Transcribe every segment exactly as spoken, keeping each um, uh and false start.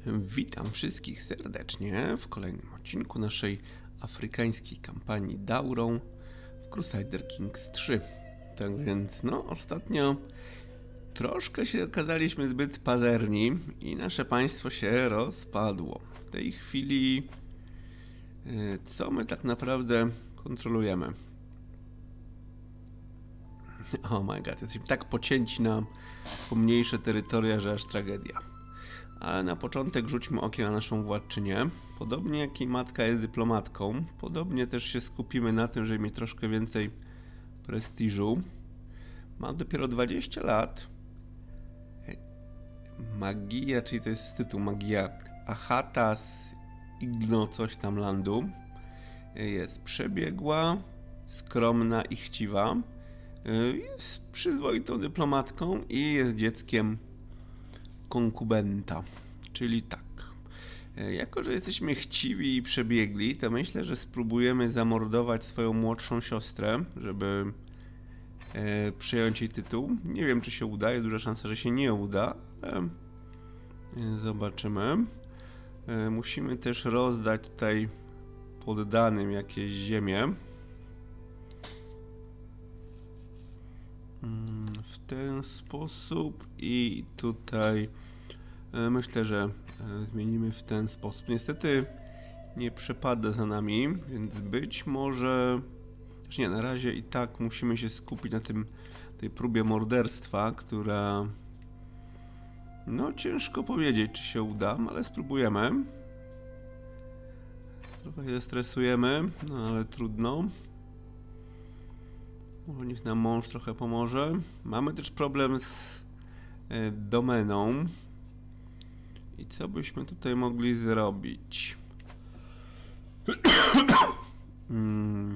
Witam wszystkich serdecznie w kolejnym odcinku naszej afrykańskiej kampanii Daurą w Crusader Kings trzy. Tak więc no, ostatnio troszkę się okazaliśmy zbyt pazerni i nasze państwo się rozpadło. W tej chwili co my tak naprawdę kontrolujemy? Oh my god, jesteśmy tak pocięci na pomniejsze terytoria, że aż tragedia. Ale na początek rzućmy okiem na naszą władczynię. Podobnie jak jej matka jest dyplomatką, podobnie też się skupimy na tym, żeby mieć troszkę więcej prestiżu. Ma dopiero dwadzieścia lat. Magia, czyli to jest tytuł Magia Achatas Igno coś tam landu. Jest przebiegła, skromna i chciwa. Jest przyzwoitą dyplomatką i jest dzieckiem konkubenta. Czyli tak. Jako że jesteśmy chciwi i przebiegli, to myślę, że spróbujemy zamordować swoją młodszą siostrę, żeby e, przyjąć jej tytuł. Nie wiem, czy się uda, jest duża szansa, że się nie uda, ale e, zobaczymy. E, musimy też rozdać tutaj poddanym jakieś ziemię. W ten sposób i tutaj myślę, że zmienimy w ten sposób. Niestety nie przepada za nami, więc być może... Znaczy nie, na razie i tak musimy się skupić na tym, tej próbie morderstwa, która... No ciężko powiedzieć, czy się uda, ale spróbujemy. Trochę się stresujemy, no ale trudno. Może niech nam mąż trochę pomoże. Mamy też problem z e, domeną. I co byśmy tutaj mogli zrobić? hmm.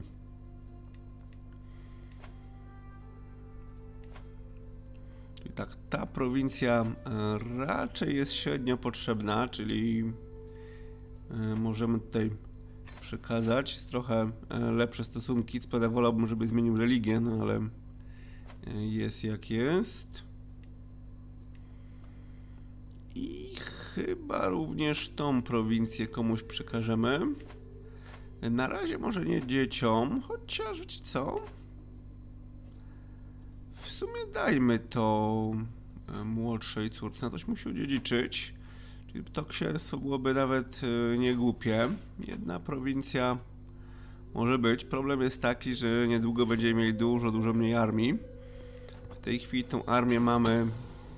Czyli tak, ta prowincja e, raczej jest średnio potrzebna, czyli e, możemy tutaj przekazać. Jest trochę e, lepsze stosunki. Co prawda wolałbym, żeby zmienił religię, no ale e, jest jak jest. I chyba również tą prowincję komuś przekażemy. Na razie może nie dzieciom, chociaż wiecie co? W sumie dajmy to młodszej córce, na coś musi odziedziczyć. Czyli to księstwo byłoby nawet niegłupie. Jedna prowincja może być. Problem jest taki, że niedługo będziemy mieli dużo, dużo mniej armii. W tej chwili tą armię mamy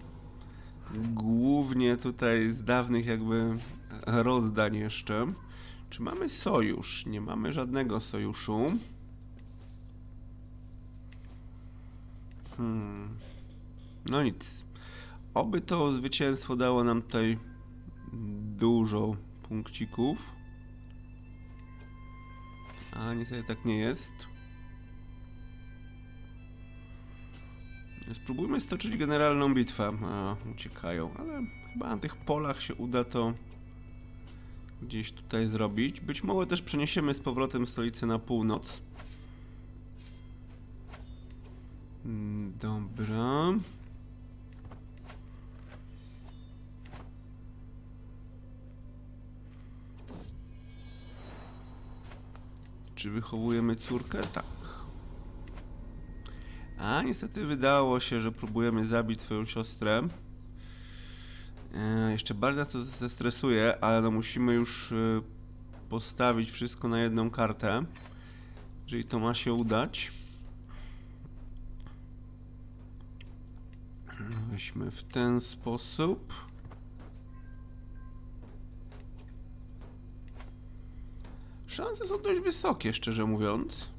głównie tutaj z dawnych jakby rozdań jeszcze. Czy mamy sojusz? Nie mamy żadnego sojuszu. Hmm. No nic. Oby to zwycięstwo dało nam tutaj dużo punkcików. A niestety tak nie jest. Spróbujmy stoczyć generalną bitwę. A, uciekają, ale chyba na tych polach się uda to gdzieś tutaj zrobić. Być może też przeniesiemy z powrotem stolicę na północ. Dobra. Czy wychowujemy córkę? Tak. A niestety wydało się, że próbujemy zabić swoją siostrę. E, jeszcze bardzo nas to zestresuje, ale no musimy już e, postawić wszystko na jedną kartę, jeżeli to ma się udać. Weźmy w ten sposób. Szanse są dość wysokie, szczerze mówiąc.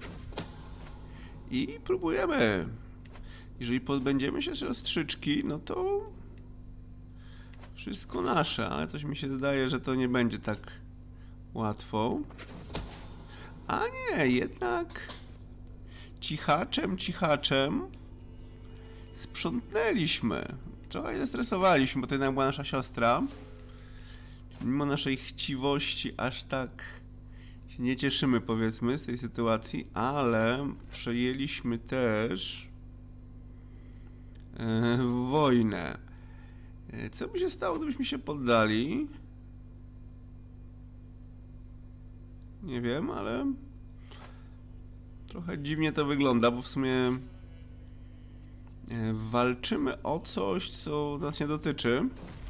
I próbujemy. Jeżeli pozbędziemy się siostrzyczki, no to wszystko nasze, ale coś mi się wydaje, że to nie będzie tak łatwo. A nie, jednak cichaczem, cichaczem sprzątnęliśmy. Trochę się zestresowaliśmy, bo to jednak była nasza siostra. Mimo naszej chciwości aż tak się nie cieszymy, powiedzmy, z tej sytuacji, ale przejęliśmy też e, wojnę. E, Co by się stało, gdybyśmy się poddali? Nie wiem, ale trochę dziwnie to wygląda, bo w sumie e, walczymy o coś, co nas nie dotyczy.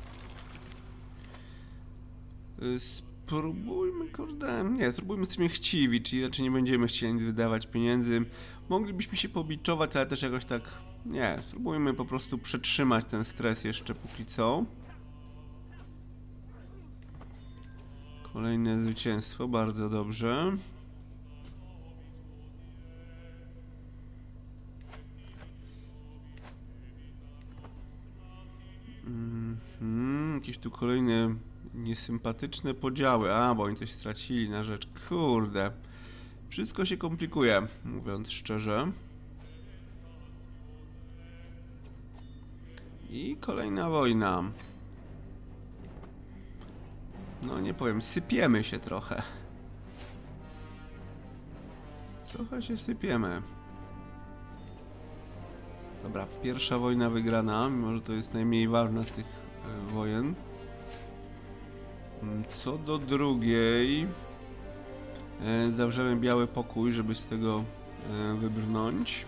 E, Spróbujmy, kurde, nie, spróbujmy, jesteśmy chciwi, czyli raczej nie będziemy chcieli nic wydawać pieniędzy. Moglibyśmy się pobiczować, ale też jakoś tak, nie, spróbujmy po prostu przetrzymać ten stres jeszcze póki co. Kolejne zwycięstwo, bardzo dobrze. Mhm, jakieś tu kolejne niesympatyczne podziały. A, bo oni coś stracili na rzecz. Kurde. Wszystko się komplikuje, mówiąc szczerze. I kolejna wojna. No nie powiem, sypiemy się trochę. Trochę się sypiemy. Dobra, pierwsza wojna wygrana, mimo że to jest najmniej ważna z tych e, wojen. Co do drugiej, e, zawrzemy biały pokój, żeby z tego e, wybrnąć.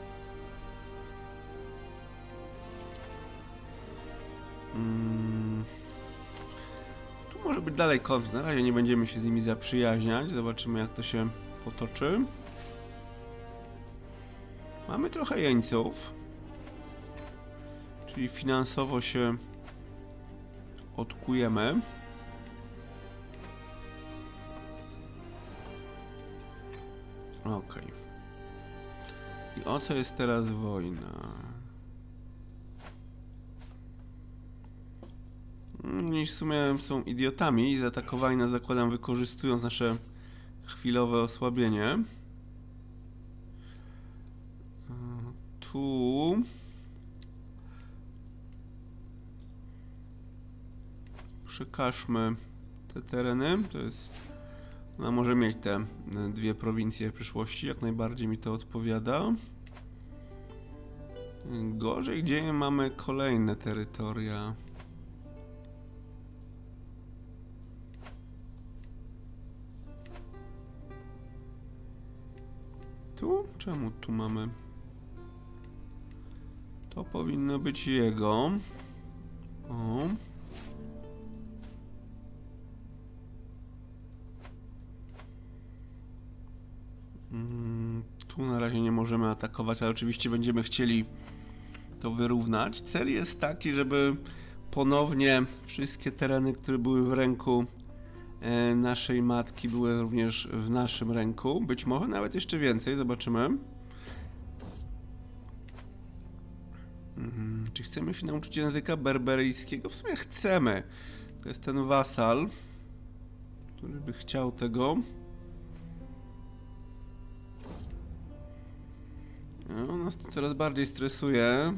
Mm. Tu może być dalej konflikt, na razie nie będziemy się z nimi zaprzyjaźniać, zobaczymy jak to się potoczy. Mamy trochę jeńców, czyli finansowo się odkujemy. Okej. I o co jest teraz wojna? Oni w sumie są idiotami i zaatakowali nas, zakładam, wykorzystując nasze chwilowe osłabienie. Tu przekażmy te tereny. To jest, ona może mieć te dwie prowincje w przyszłości, jak najbardziej mi to odpowiada. Gorzej, gdzie mamy kolejne terytoria. Tu? Czemu tu mamy? To powinno być jego. O. Mm, tu na razie nie możemy atakować, ale oczywiście będziemy chcieli to wyrównać. Cel jest taki, żeby ponownie wszystkie tereny, które były w ręku e, naszej matki, były również w naszym ręku. Być może nawet jeszcze więcej, zobaczymy. Hmm, czy chcemy się nauczyć języka berberyjskiego? W sumie chcemy. To jest ten wasal, który by chciał tego. No, nas to coraz bardziej stresuje.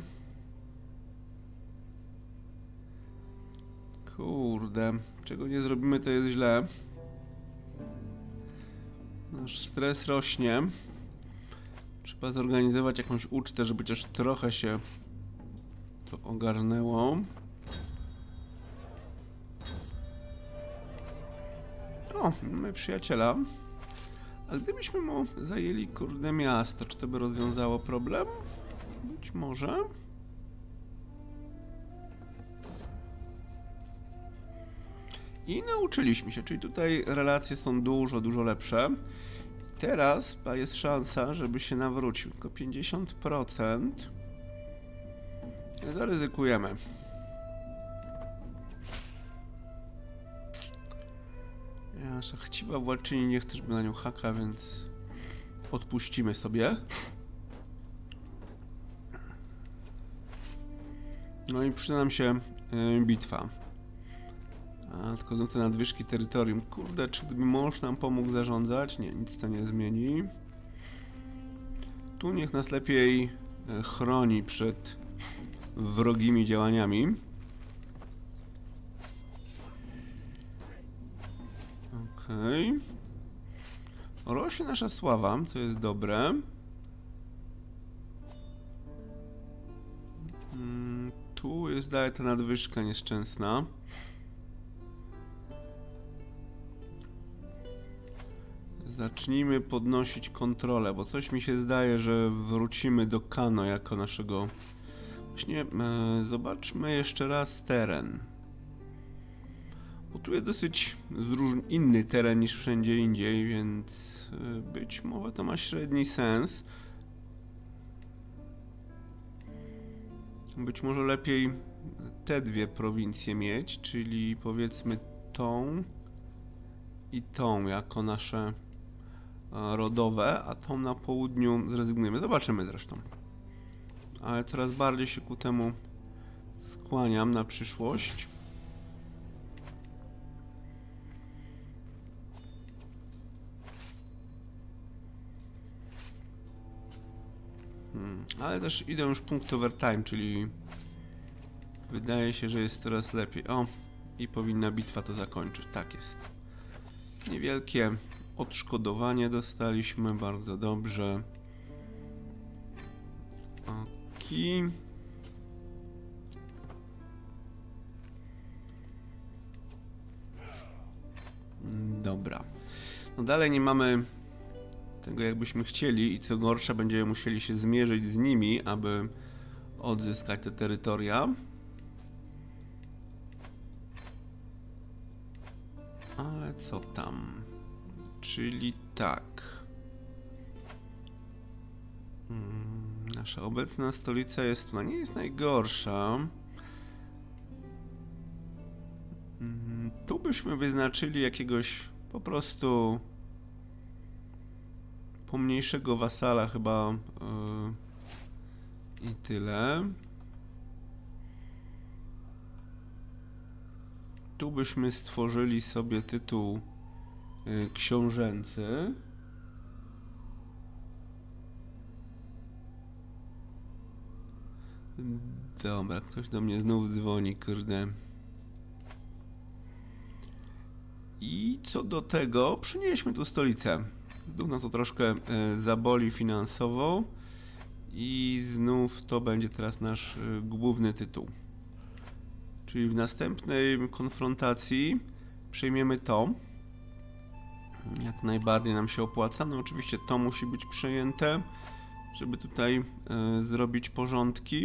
Kurde, czego nie zrobimy, to jest źle. Nasz stres rośnie. Trzeba zorganizować jakąś ucztę, żeby chociaż trochę się to ogarnęło. O, mamy przyjaciela. A gdybyśmy mu zajęli, kurde, miasto, czy to by rozwiązało problem? Być może. I nauczyliśmy się, czyli tutaj relacje są dużo, dużo lepsze. Teraz jest szansa, żeby się nawrócił. Tylko pięćdziesiąt procent. Zaryzykujemy. Nasza chciwa władczyni nie chce, żeby na nią haka, więc odpuścimy sobie. No i przyda nam się yy, bitwa. A, tylko te nadwyżki terytorium. Kurde, czy gdyby mąż nam pomógł zarządzać? Nie, nic to nie zmieni. Tu niech nas lepiej yy, chroni przed wrogimi działaniami. Okej. Okay. Rośnie nasza sława, co jest dobre. Hmm, Tu jest dalej ta nadwyżka nieszczęsna. Zacznijmy podnosić kontrolę, bo coś mi się zdaje, że wrócimy do Kano jako naszego... Właśnie e, zobaczmy jeszcze raz teren. Bo tu jest dosyć inny teren niż wszędzie indziej, więc e, być może to ma średni sens. Być może lepiej te dwie prowincje mieć, czyli powiedzmy tą i tą jako nasze rodowe, a tą na południu zrezygnujemy. Zobaczymy zresztą. Ale coraz bardziej się ku temu skłaniam na przyszłość. Hmm. Ale też idę już punkt overtime, czyli wydaje się, że jest coraz lepiej. O, i powinna bitwa to zakończyć. Tak jest. Niewielkie odszkodowanie dostaliśmy, bardzo dobrze. Oki. Dobra. No dalej nie mamy tego jakbyśmy chcieli i co gorsza będziemy musieli się zmierzyć z nimi, aby odzyskać te terytoria. Ale co tam? Czyli tak. Hmm, nasza obecna stolica jest, no nie jest najgorsza. Hmm, tu byśmy wyznaczyli jakiegoś po prostu pomniejszego wasala chyba yy, i tyle. Tu byśmy stworzyli sobie tytuł yy, książęcy. Dobra, ktoś do mnie znów dzwoni, kurde. I co do tego, przynieśmy tu stolicę. Znów nas to troszkę y, zaboli finansowo. I znów to będzie teraz nasz y, główny tytuł. Czyli w następnej konfrontacji przejmiemy to. Jak najbardziej nam się opłaca. No oczywiście to musi być przejęte, żeby tutaj y, zrobić porządki.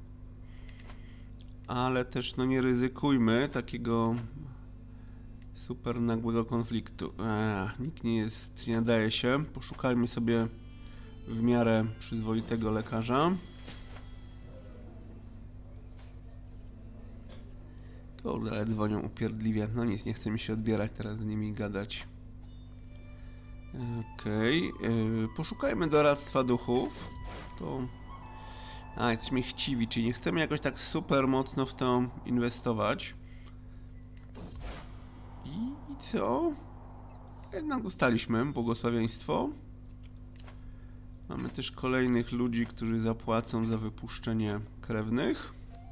Ale też no nie ryzykujmy takiego super nagłego konfliktu. Ech, nikt nie jest, nie nadaje się. Poszukajmy sobie w miarę przyzwoitego lekarza. Kurde, ale dzwonią upierdliwie. No nic, nie chce mi się odbierać teraz z nimi gadać. Okej. Okay. Yy, poszukajmy doradztwa duchów. To... A, jesteśmy chciwi, czyli nie chcemy jakoś tak super mocno w to inwestować. I co? Jednak dostaliśmy błogosławieństwo. Mamy też kolejnych ludzi, którzy zapłacą za wypuszczenie krewnych.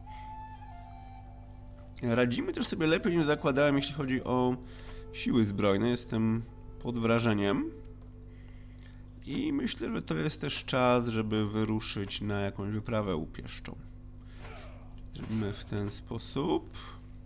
Radzimy też sobie lepiej niż zakładałem, jeśli chodzi o siły zbrojne. Jestem pod wrażeniem. I myślę, że to jest też czas, żeby wyruszyć na jakąś wyprawę upieszczą. Zrobimy w ten sposób.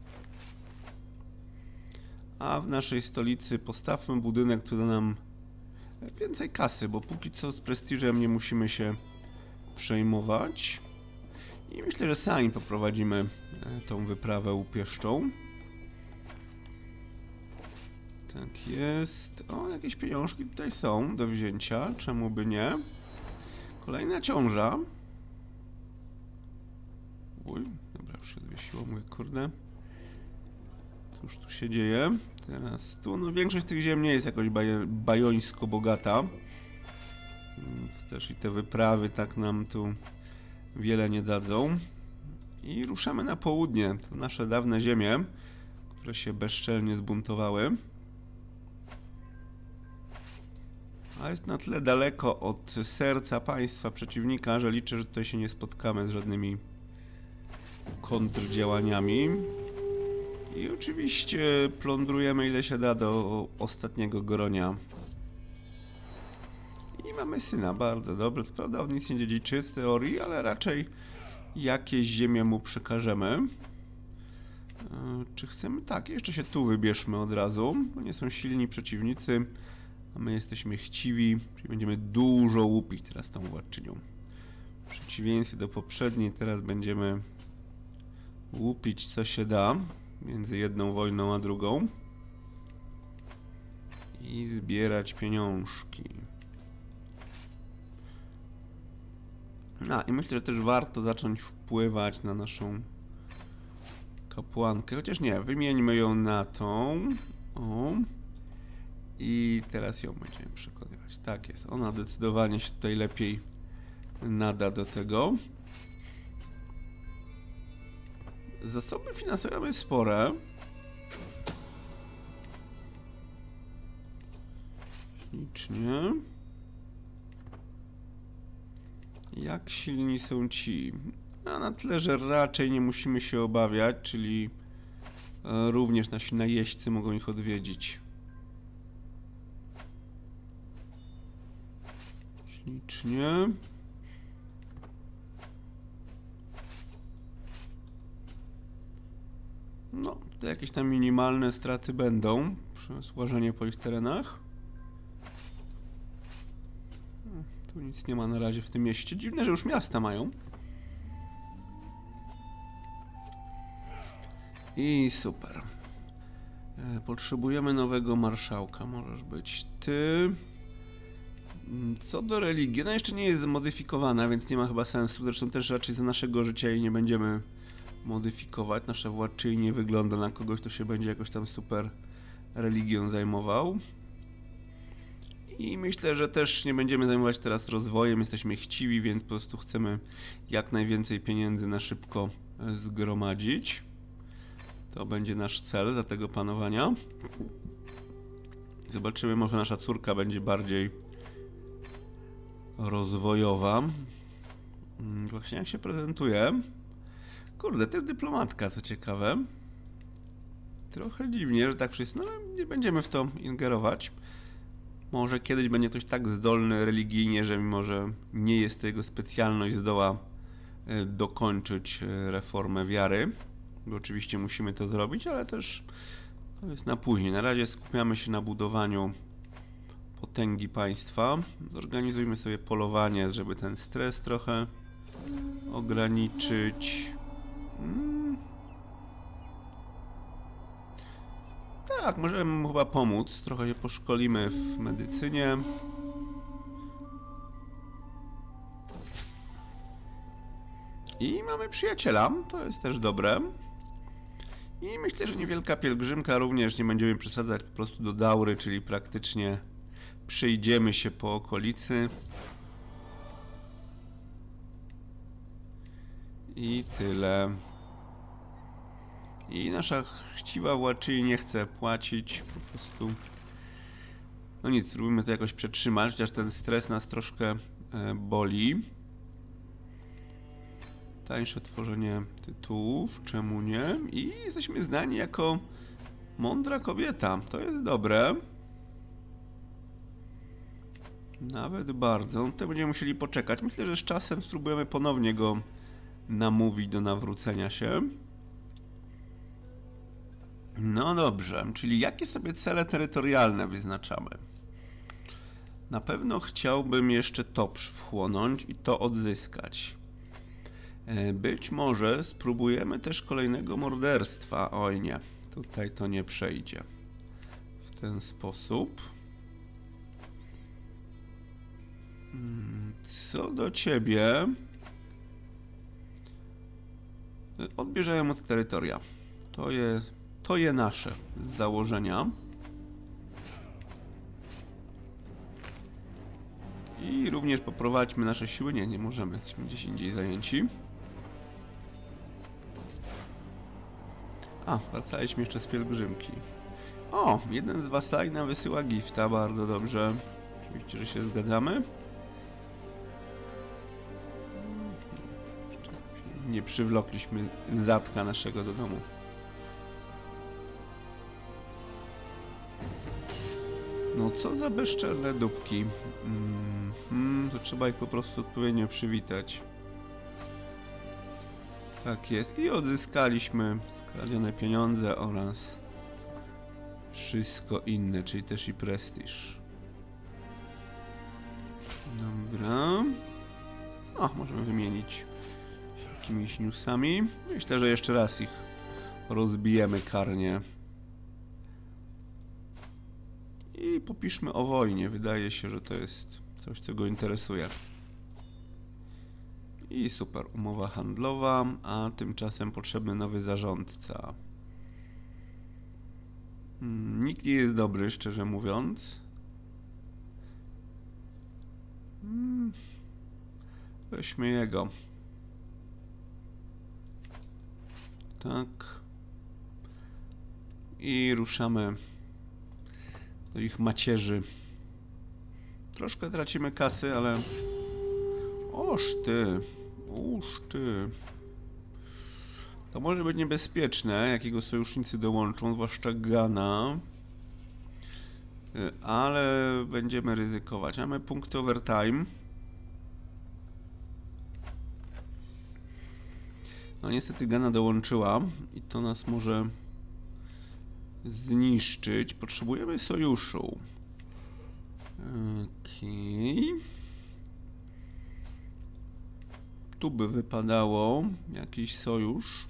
A w naszej stolicy postawmy budynek, który da nam więcej kasy, bo póki co z prestiżem nie musimy się przejmować. I myślę, że sami poprowadzimy tą wyprawę upieszczą. Tak jest. O, jakieś pieniążki tutaj są do wzięcia. Czemu by nie? Kolejna ciąża. Uj, dobra, już się zwiesiło, mówię, kurde. Cóż tu się dzieje? Teraz tu, no większość tych ziem nie jest jakoś baj bajońsko bogata. Więc też i te wyprawy tak nam tu wiele nie dadzą. I ruszamy na południe. To nasze dawne ziemie, które się bezczelnie zbuntowały. A jest na tyle daleko od serca państwa przeciwnika, że liczę, że tutaj się nie spotkamy z żadnymi kontrdziałaniami. I oczywiście plądrujemy ile się da do ostatniego gronia. I mamy syna, bardzo dobrze. Co prawda on nic nie dziedziczy z teorii, ale raczej Jakieś ziemię mu przekażemy. Czy chcemy? Tak, jeszcze się tu wybierzmy od razu. To nie są silni przeciwnicy, a my jesteśmy chciwi, czyli będziemy dużo łupić teraz tą władczynią. W przeciwieństwie do poprzedniej, teraz będziemy łupić co się da między jedną wojną a drugą i zbierać pieniążki. A, i myślę, że też warto zacząć wpływać na naszą kapłankę, chociaż nie, wymieńmy ją na tą. O. I teraz ją będziemy przekonywać. Tak jest, ona zdecydowanie się tutaj lepiej nada do tego. Zasoby finansowe mamy spore. Ślicznie. Jak silni są ci? A na tyle, że raczej nie musimy się obawiać, czyli również nasi najeźdźcy mogą ich odwiedzić. Ślicznie. No, to jakieś tam minimalne straty będą przez łażenie po ich terenach. Tu nic nie ma na razie w tym mieście. Dziwne, że już miasta mają. I super. E, potrzebujemy nowego marszałka. Możesz być ty. Co do religii, no jeszcze nie jest zmodyfikowana, więc nie ma chyba sensu. Zresztą też raczej za naszego życia jej nie będziemy modyfikować. Nasza władczyni nie wygląda na kogoś, kto się będzie jakoś tam super religią zajmował. I myślę, że też nie będziemy zajmować teraz rozwojem. Jesteśmy chciwi, więc po prostu chcemy jak najwięcej pieniędzy na szybko zgromadzić. To będzie nasz cel za tego panowania. Zobaczymy, może nasza córka będzie bardziej rozwojowa. Właśnie jak się prezentuje. Kurde, też dyplomatka, co ciekawe. Trochę dziwnie, że tak wszyscy, no ale nie będziemy w to ingerować. Może kiedyś będzie ktoś tak zdolny religijnie, że mimo, że nie jest to jego specjalność, zdoła dokończyć reformę wiary. Bo oczywiście musimy to zrobić, ale też to jest na później. Na razie skupiamy się na budowaniu potęgi państwa. Zorganizujmy sobie polowanie, żeby ten stres trochę ograniczyć. Hmm. Tak, możemy mu chyba pomóc. Trochę się poszkolimy w medycynie. I mamy przyjaciela, to jest też dobre. I myślę, że niewielka pielgrzymka również, nie będziemy przesadzać po prostu do Daury, czyli praktycznie przejdziemy się po okolicy. I tyle. I nasza chciwa władczyni nie chce płacić, po prostu. No nic, spróbujmy to jakoś przetrzymać, chociaż ten stres nas troszkę e, boli. Tańsze tworzenie tytułów, czemu nie? I jesteśmy znani jako mądra kobieta, to jest dobre. Nawet bardzo. Tutaj będziemy musieli poczekać. Myślę, że z czasem spróbujemy ponownie go namówić do nawrócenia się. No dobrze, czyli jakie sobie cele terytorialne wyznaczamy? Na pewno chciałbym jeszcze to wchłonąć i to odzyskać. Być może spróbujemy też kolejnego morderstwa. Oj nie, tutaj to nie przejdzie. W ten sposób. Co do ciebie, odbierzemy od terytoria. To jest, to je nasze z założenia. I również poprowadźmy nasze siły. Nie, nie możemy, jesteśmy gdzieś indziej zajęci. A, wracaliśmy jeszcze z pielgrzymki. O, jeden z wasali nam wysyła gifta, bardzo dobrze. Oczywiście, że się zgadzamy. Nie przywlokliśmy zatka naszego do domu. No co za bezczelne dupki. Mm, mm, to trzeba ich po prostu odpowiednio przywitać. Tak jest. I odzyskaliśmy skradzione pieniądze oraz wszystko inne, czyli też i prestiż. Dobra. O, możemy wymienić jakimiś newsami. Myślę, że jeszcze raz ich rozbijemy karnie. I popiszmy o wojnie. Wydaje się, że to jest coś, co go interesuje. I super, umowa handlowa, a tymczasem potrzebny nowy zarządca. Hmm, nikt nie jest dobry, szczerze mówiąc. Hmm, weźmy jego. Tak. I ruszamy do ich macierzy. Troszkę tracimy kasy, ale... Oż ty, oż ty. To może być niebezpieczne, jakiego sojusznicy dołączą, zwłaszcza Ghana. Ale będziemy ryzykować. Mamy punkt overtime. No niestety Ghana dołączyła i to nas może zniszczyć. Potrzebujemy sojuszu. Okej. Tu by wypadało jakiś sojusz.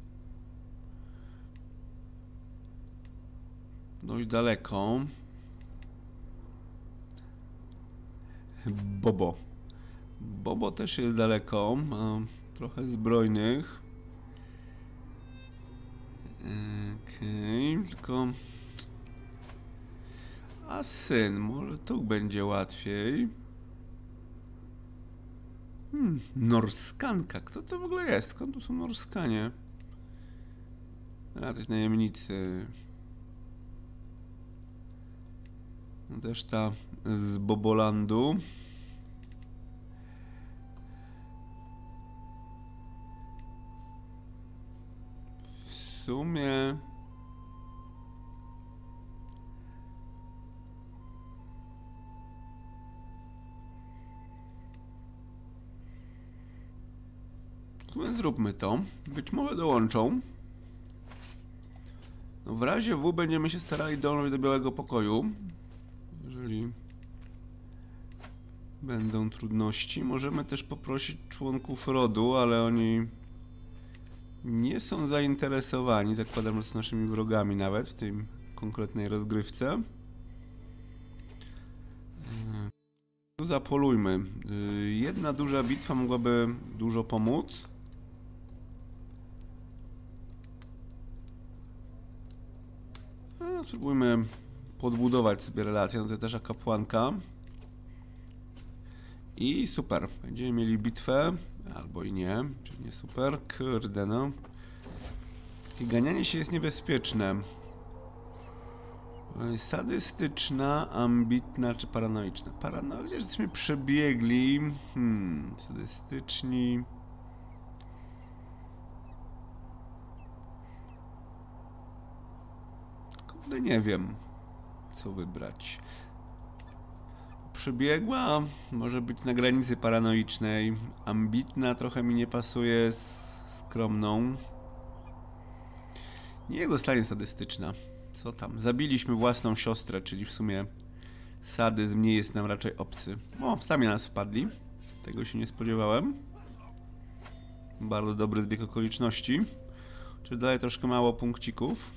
Dość daleko. Bobo. Bobo też jest daleko. Ma trochę zbrojnych. Okej, okay, tylko... A syn, może tu będzie łatwiej. Hmm, Norskanka. Kto to w ogóle jest? Skąd tu są Norskanie? A, coś najemnicy. No też ta z Bobolandu. W sumie... Zróbmy to. Być może dołączą. No w razie W będziemy się starali dążyć do Białego Pokoju. Jeżeli będą trudności. Możemy też poprosić członków rodu, ale oni nie są zainteresowani. Zakładam, że są naszymi wrogami nawet w tej konkretnej rozgrywce. Tu zapolujmy. Jedna duża bitwa mogłaby dużo pomóc. A, spróbujmy podbudować sobie relację. No to też kapłanka. I super. Będziemy mieli bitwę. Albo i nie. Czyli nie super. Kurde no. Takie ganianie się jest niebezpieczne. Sadystyczna, ambitna czy paranoiczna? Paranoiczna, jesteśmy przebiegli. Hmm, sadystyczni. Kurde, nie wiem, co wybrać. Przebiegła, może być na granicy paranoicznej. Ambitna trochę mi nie pasuje z skromną. Niech zostanie sadystyczna. Co tam? Zabiliśmy własną siostrę, czyli w sumie sadyzm nie jest nam raczej obcy. O, sami na nas wpadli. Tego się nie spodziewałem. Bardzo dobry zbieg okoliczności. Czyli dalej troszkę mało punkcików.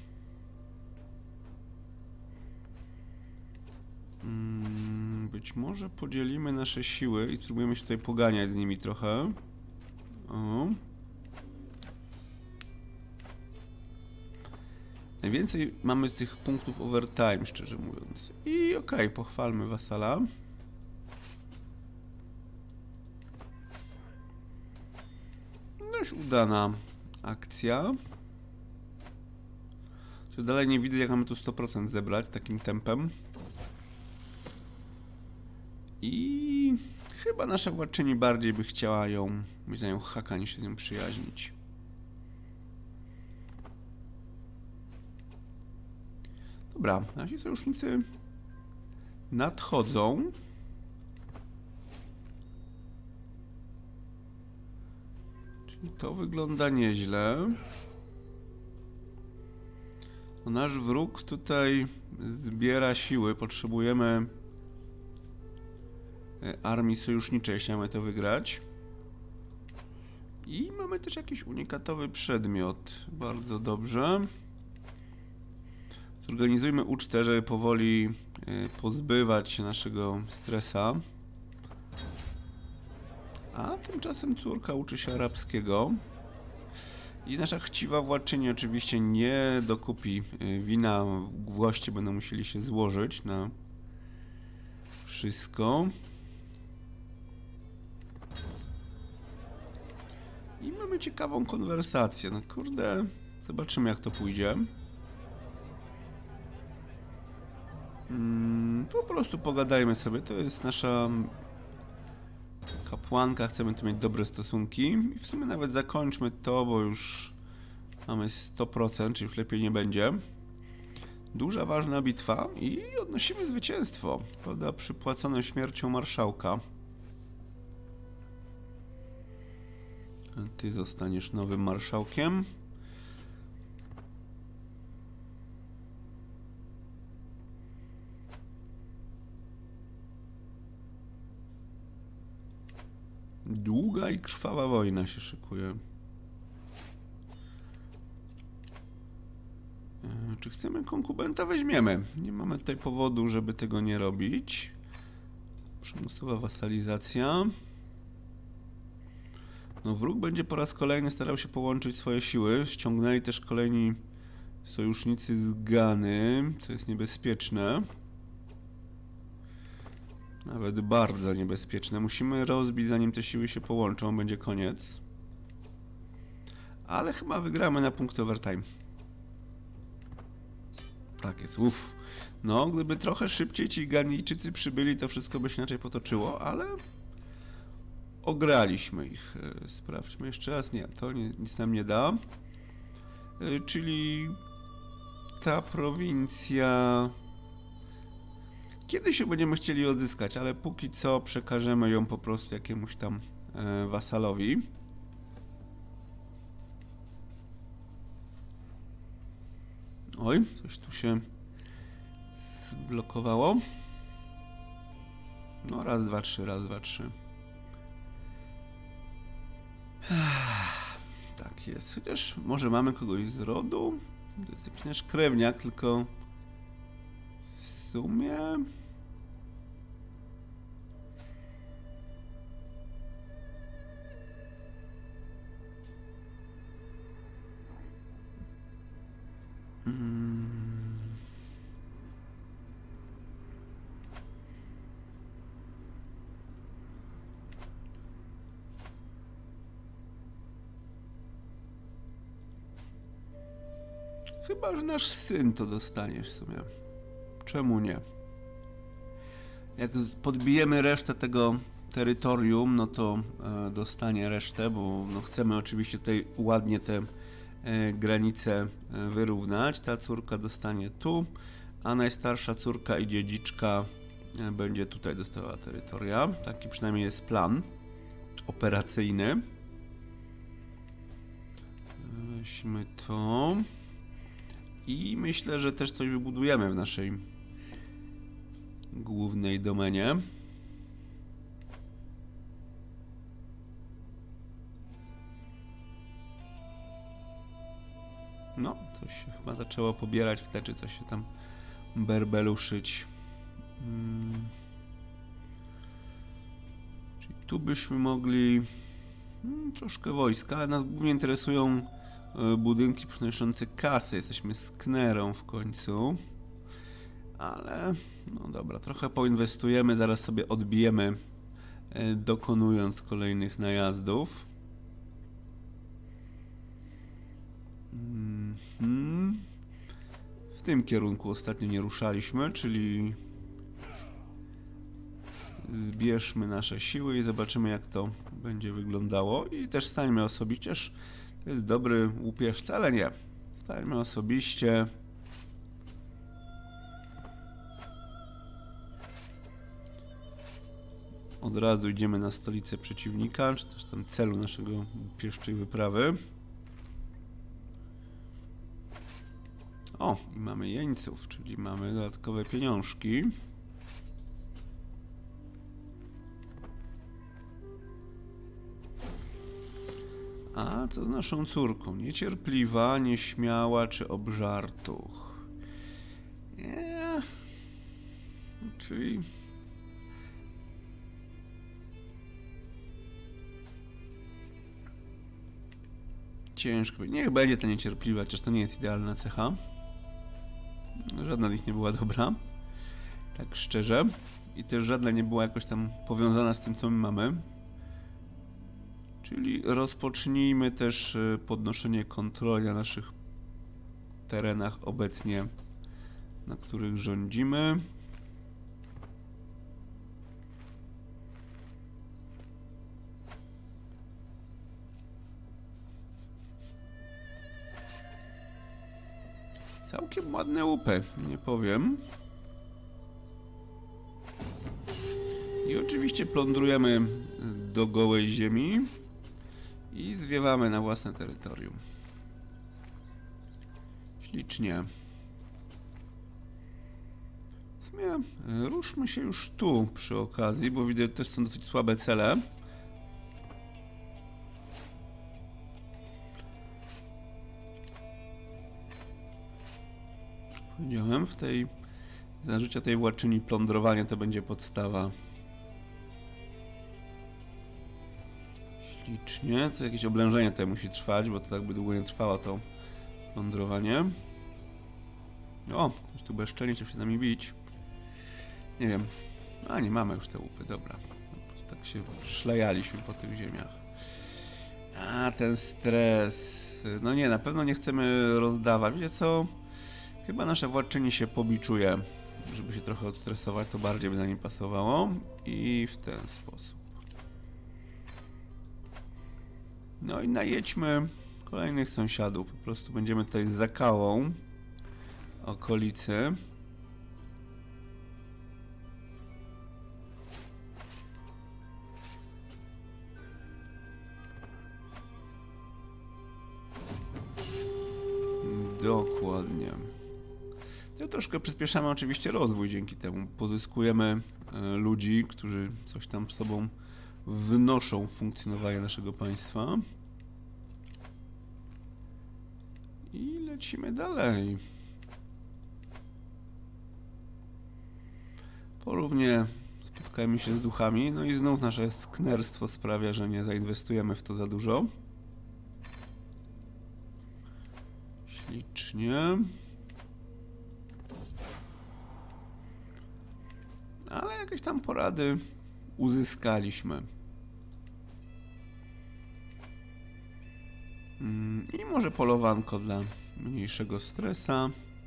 Hmm, być może podzielimy nasze siły i spróbujemy się tutaj poganiać z nimi trochę. O. Najwięcej mamy z tych punktów overtime, szczerze mówiąc. I okej, okay, pochwalmy wasala. Dość udana akcja. Czy dalej nie widzę, jak mamy tu sto procent zebrać takim tempem. I chyba nasza władczyni bardziej by chciała ją mieć na nią haka, niż się z nią przyjaźnić. Dobra, nasi sojusznicy nadchodzą. Czyli To wygląda nieźle. Nasz wróg tutaj zbiera siły. Potrzebujemy armii sojuszniczej, jeśli mamy to wygrać. I mamy też jakiś unikatowy przedmiot. Bardzo dobrze. Zorganizujmy ucztę, żeby powoli pozbywać się naszego stresa. A tymczasem córka uczy się arabskiego. I nasza chciwa władczyni oczywiście nie dokupi wina. Włoście będą musieli się złożyć na wszystko. I mamy ciekawą konwersację. No kurde, zobaczymy jak to pójdzie. Hmm, po prostu pogadajmy sobie. To jest nasza kapłanka. Chcemy tu mieć dobre stosunki. I w sumie nawet zakończmy to, bo już mamy sto procent, czy już lepiej nie będzie. Duża, ważna bitwa i odnosimy zwycięstwo. Prawda, przypłacone śmiercią marszałka. Ty zostaniesz nowym marszałkiem. Długa i krwawa wojna się szykuje. Czy chcemy konkubenta? Weźmiemy. Nie mamy tutaj powodu, żeby tego nie robić. Przymusowa wasalizacja. No wróg będzie po raz kolejny starał się połączyć swoje siły. Ściągnęli też kolejni sojusznicy z Gany, co jest niebezpieczne. Nawet bardzo niebezpieczne. Musimy rozbić, zanim te siły się połączą. Będzie koniec. Ale chyba wygramy na punkt overtime. Tak jest, uff. No, gdyby trochę szybciej ci Ganijczycy przybyli, to wszystko by się inaczej potoczyło, ale ograliśmy ich. Sprawdźmy jeszcze raz. Nie, to nie, nic nam nie da. Czyli ta prowincja... Kiedyś ją będziemy chcieli odzyskać, ale póki co przekażemy ją po prostu jakiemuś tam e, wasalowi. Oj, coś tu się zblokowało. No raz, dwa, trzy, raz, dwa, trzy. Tak jest. Chociaż może mamy kogoś z rodu. To jest jakiś nasz krewniak, tylko w sumie... Hmm. Chyba, że nasz syn to dostanie w sumie. Czemu nie? Jak podbijemy resztę tego terytorium, no to e, dostanie resztę, bo no, chcemy oczywiście tutaj ładnie te e, granice e, wyrównać. Ta córka dostanie tu, a najstarsza córka i dziedziczka e, będzie tutaj dostała terytoria. Taki przynajmniej jest plan operacyjny. Weźmy to. I myślę, że też coś wybudujemy w naszej głównej domenie. No, coś się chyba zaczęło pobierać w te, czy coś się tam berbeluszyć. Hmm. Czyli tu byśmy mogli hmm, troszkę wojska, ale nas głównie interesują budynki przynoszące kasę. Jesteśmy sknerą w końcu. Ale no dobra, trochę poinwestujemy, zaraz sobie odbijemy, dokonując kolejnych najazdów. Hmm. W tym kierunku ostatnio nie ruszaliśmy, czyli zbierzmy nasze siły i zobaczymy, jak to będzie wyglądało. I też stańmy osobiście. To jest dobry łupież, wcale nie. Stańmy osobiście. od razu idziemy na stolicę przeciwnika, czy też tam celu naszego pieszczej wyprawy. O, i mamy jeńców, czyli mamy dodatkowe pieniążki. A co z naszą córką? Niecierpliwa, nieśmiała czy obżartuch? Nie. Czyli... Ciężko. Niech będzie ta niecierpliwa, chociaż to nie jest idealna cecha. Żadna z nich nie była dobra. Tak szczerze. I też żadna nie była jakoś tam powiązana z tym, co my mamy. Czyli rozpocznijmy też podnoszenie kontroli na naszych terenach obecnie, na których rządzimy. Całkiem ładne łupy, nie powiem. I oczywiście plądrujemy do gołej ziemi i zwiewamy na własne terytorium. Ślicznie. W sumie ruszmy się już tu przy okazji, bo widzę, że też są dosyć słabe cele. Powiedziałem, w tej za życia tej władczyni plądrowanie to będzie podstawa. Ślicznie. Co jakieś oblężenie tutaj musi trwać, bo to tak by długo nie trwało to plądrowanie. O, już tu bezczelnie chciał się z nami bić. Nie wiem. A, nie mamy już te łupy, dobra. Tak się szlajaliśmy po tych ziemiach. A, ten stres. No nie, na pewno nie chcemy rozdawać. Wiecie co? Chyba nasza władczyni się pobiczuje. Żeby się trochę odstresować, to bardziej by na nim pasowało. I w ten sposób. No i najedźmy kolejnych sąsiadów. Po prostu będziemy tutaj z zakałą okolicy. Dokładnie. To troszkę przyspieszamy oczywiście rozwój dzięki temu. Pozyskujemy e, ludzi, którzy coś tam z sobą wnoszą w funkcjonowanie naszego państwa. I lecimy dalej. Ponownie spotkajmy się z duchami. No i znów nasze sknerstwo sprawia, że nie zainwestujemy w to za dużo. Ślicznie. Ale jakieś tam porady uzyskaliśmy. I może polowanko dla mniejszego stresa.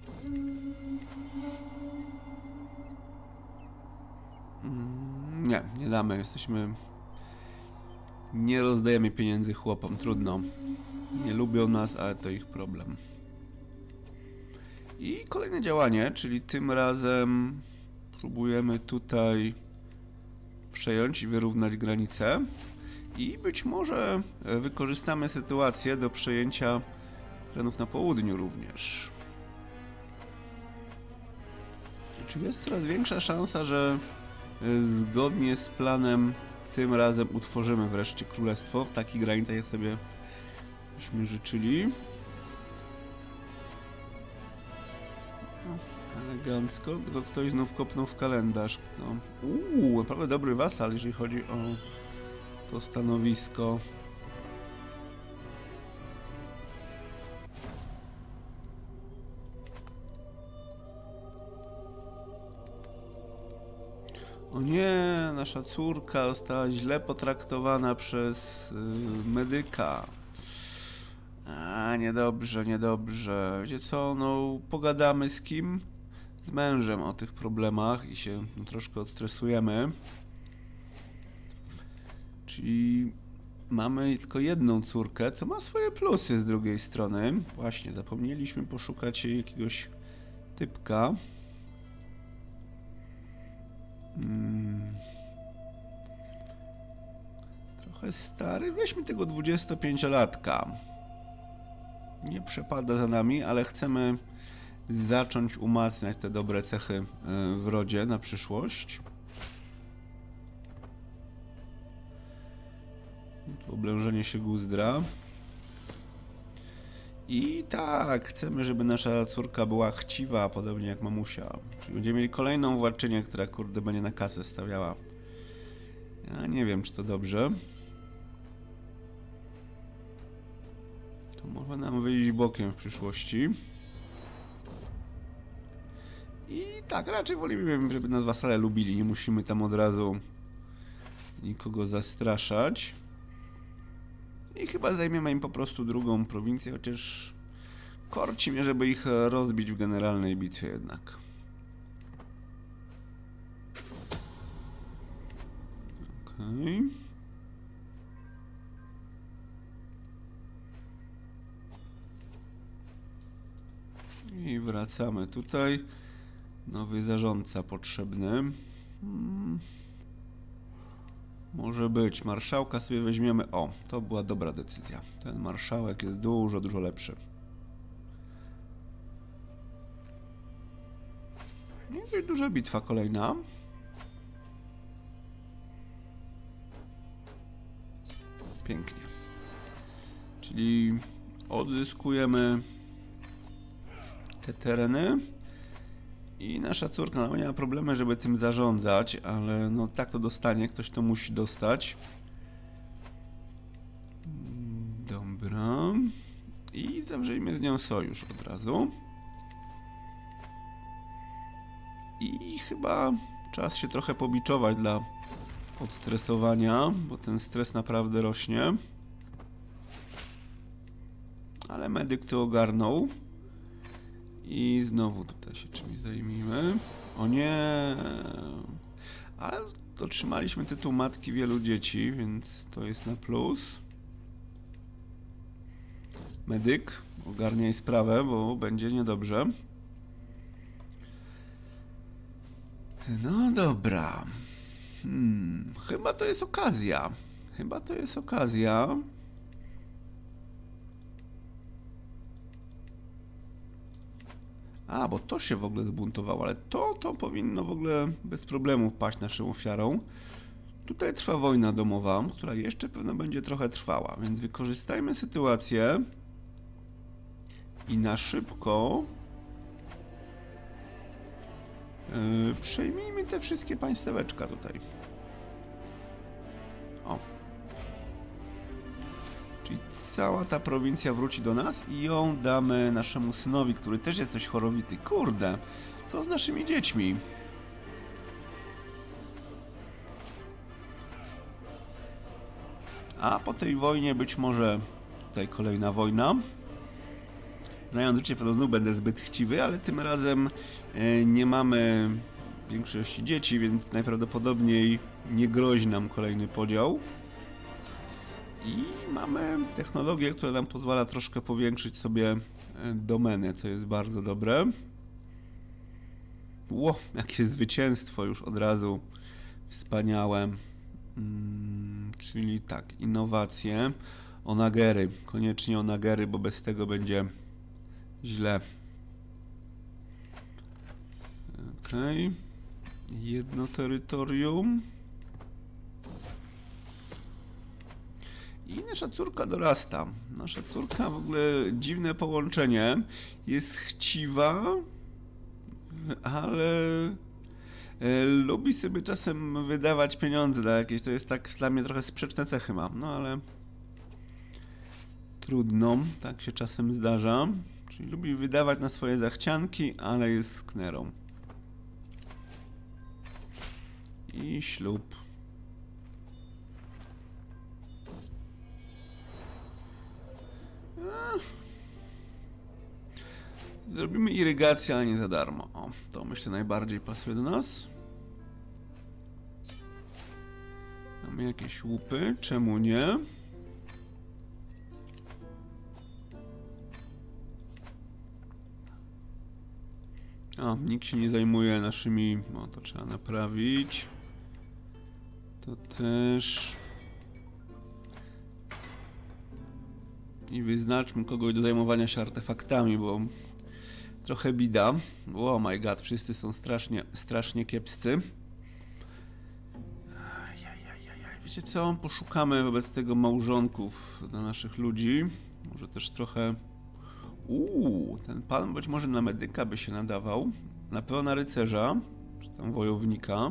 Nie, nie damy. Jesteśmy... Nie rozdajemy pieniędzy chłopom. Trudno. Nie lubią nas, ale to ich problem. I kolejne działanie, czyli tym razem próbujemy tutaj przejąć i wyrównać granicę. I być może wykorzystamy sytuację do przejęcia terenów na południu również. Czy jest coraz większa szansa, że zgodnie z planem tym razem utworzymy wreszcie królestwo w takich granicach, jak sobie byśmy życzyli. Elegancko, tylko ktoś znów kopnął w kalendarz. Kto? Uuu, naprawdę dobry wasal, jeżeli chodzi o to stanowisko. O nie, nasza córka została źle potraktowana przez yy, medyka. A, niedobrze, niedobrze. Wiecie co, no pogadamy z kim? Z mężem o tych problemach i się no, troszkę odstresujemy. Czyli mamy tylko jedną córkę, co ma swoje plusy z drugiej strony. Właśnie, zapomnieliśmy poszukać jakiegoś typka. Hmm. trochę stary. Weźmy tego dwudziestopięciolatka. Nie przepada za nami, ale chcemy zacząć umacniać te dobre cechy w rodzie na przyszłość. Tu oblężenie się Guzdra. I tak, chcemy, żeby nasza córka była chciwa, podobnie jak mamusia. Czyli będziemy mieli kolejną władczynię, która kurde będzie na kasę stawiała. Ja nie wiem, czy to dobrze. To może nam wyjść bokiem w przyszłości. I tak, raczej wolimy, żeby nas wasale lubili. Nie musimy tam od razu nikogo zastraszać. I chyba zajmiemy im po prostu drugą prowincję, chociaż korci mnie, żeby ich rozbić w generalnej bitwie jednak. Okej. I wracamy tutaj. Nowy zarządca potrzebny. Hmm. Może być. Marszałka sobie weźmiemy. O, to była dobra decyzja. Ten marszałek jest dużo, dużo lepszy. I duża bitwa kolejna. Pięknie. Czyli odzyskujemy te tereny. I nasza córka no, nie ma problemu, żeby tym zarządzać, ale no tak to dostanie, ktoś to musi dostać. Dobra. I zawrzyjmy z nią sojusz od razu. I chyba czas się trochę pobiczować dla odstresowania, bo ten stres naprawdę rośnie. Ale medyk to ogarnął. I znowu tutaj się czymś zajmijmy. O nie! Ale otrzymaliśmy tytuł matki wielu dzieci, więc to jest na plus. Medyk, ogarniaj sprawę, bo będzie niedobrze. No dobra. Hmm, chyba to jest okazja. Chyba to jest okazja. A, bo to się w ogóle zbuntowało, ale to, to powinno w ogóle bez problemu paść naszą ofiarą. Tutaj trwa wojna domowa, która jeszcze pewno będzie trochę trwała, więc wykorzystajmy sytuację i na szybko yy, przejmijmy te wszystkie państeweczka tutaj. O. Czyli cała ta prowincja wróci do nas i ją damy naszemu synowi, który też jest dość chorowity. Kurde, co z naszymi dziećmi? A po tej wojnie być może tutaj kolejna wojna. Znając życie, pewno znów będę zbyt chciwy, ale tym razem nie mamy większości dzieci, więc najprawdopodobniej nie grozi nam kolejny podział. I mamy technologię, która nam pozwala troszkę powiększyć sobie domeny, co jest bardzo dobre. Ło, jakie zwycięstwo już od razu. Wspaniałe. Hmm, czyli tak, innowacje. Onagery. Koniecznie onagery, bo bez tego będzie źle. Okej. Okay. Jedno terytorium. I nasza córka dorasta. Nasza córka w ogóle dziwne połączenie. Jest chciwa, ale e, lubi sobie czasem wydawać pieniądze na jakieś. To jest tak dla mnie trochę sprzeczne cechy ma. No ale trudno. Tak się czasem zdarza. Czyli lubi wydawać na swoje zachcianki, ale jest sknerą. I ślub. Zrobimy irygację, ale nie za darmo. O, to myślę najbardziej pasuje do nas. Mamy jakieś łupy, czemu nie? A, nikt się nie zajmuje naszymi... O, to trzeba naprawić. To też... I wyznaczmy kogoś do zajmowania się artefaktami, bo trochę bida. Oh my god, wszyscy są strasznie, strasznie kiepscy. Ajajajaj. Wiecie co? Poszukamy wobec tego małżonków dla naszych ludzi. Może też trochę... Uuu, ten pan być może na medyka by się nadawał. Na pewno na rycerza, czy tam wojownika.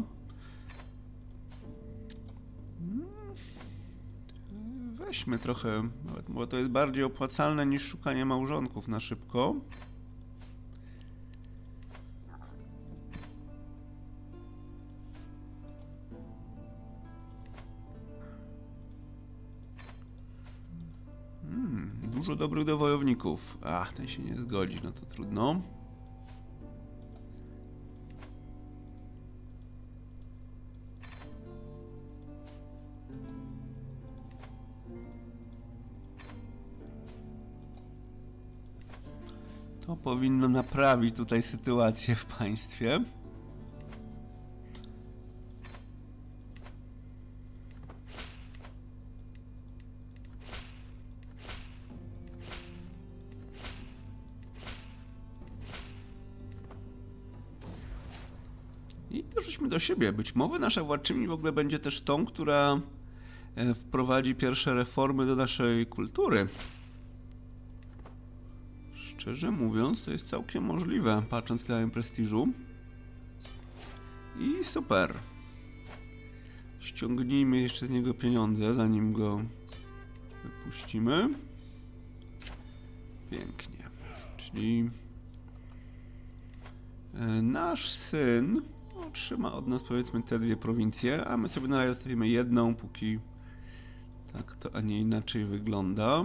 Weźmy trochę, bo to jest bardziej opłacalne niż szukanie małżonków na szybko. Hmm, dużo dobrych do wojowników. Ach, ten się nie zgodzi, no to trudno. To powinno naprawić tutaj sytuację w państwie. I doszliśmy do siebie. Być może nasza władczyni w ogóle będzie też tą, która wprowadzi pierwsze reformy do naszej kultury. Szczerze mówiąc, to jest całkiem możliwe, patrząc na prestiżu. I super. Ściągnijmy jeszcze z niego pieniądze, zanim go wypuścimy. Pięknie. Czyli nasz syn otrzyma od nas, powiedzmy, te dwie prowincje, a my sobie na razie zostawimy jedną, póki tak to, a nie inaczej wygląda.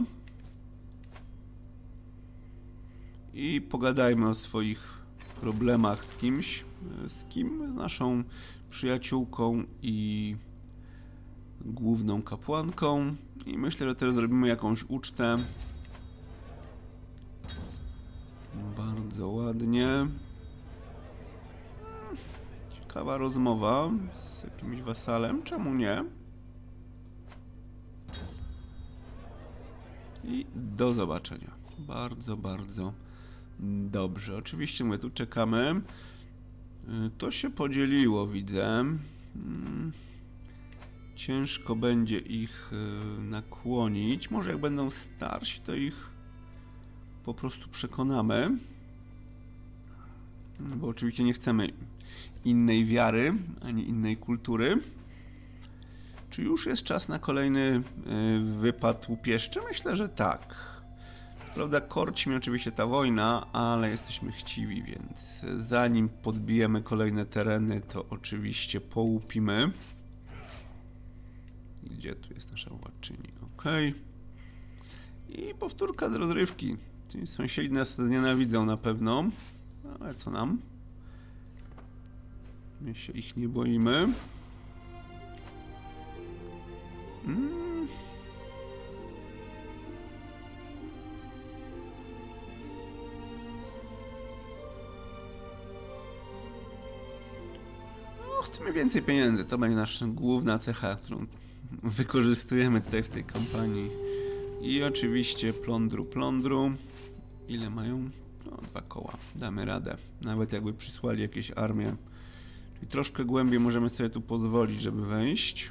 I pogadajmy o swoich problemach z kimś. Z kim? Z naszą przyjaciółką i główną kapłanką. I myślę, że teraz zrobimy jakąś ucztę. Bardzo ładnie. Ciekawa rozmowa z jakimś wasalem. Czemu nie? I do zobaczenia. Bardzo, bardzo dobrze. Oczywiście my tu czekamy. To się podzieliło, widzę. Ciężko będzie ich nakłonić. Może jak będą starsi, to ich po prostu przekonamy. Bo oczywiście nie chcemy innej wiary, ani innej kultury. Czy już jest czas na kolejny wypad łupieszczy? Myślę, że tak. Prawda, korci mi oczywiście ta wojna, ale jesteśmy chciwi, więc zanim podbijemy kolejne tereny, to oczywiście połupimy. Gdzie tu jest nasza władczyni? Ok. I powtórka z rozrywki. Czyli sąsiedzi nas znienawidzą na pewno. Ale co nam? My się ich nie boimy. Hmm. No, chcemy więcej pieniędzy. To będzie nasza główna cecha, którą wykorzystujemy tutaj w tej kampanii. I oczywiście plądru, plądru. Ile mają? No, dwa koła. Damy radę. Nawet jakby przysłali jakieś armię. Czyli troszkę głębiej możemy sobie tu pozwolić, żeby wejść.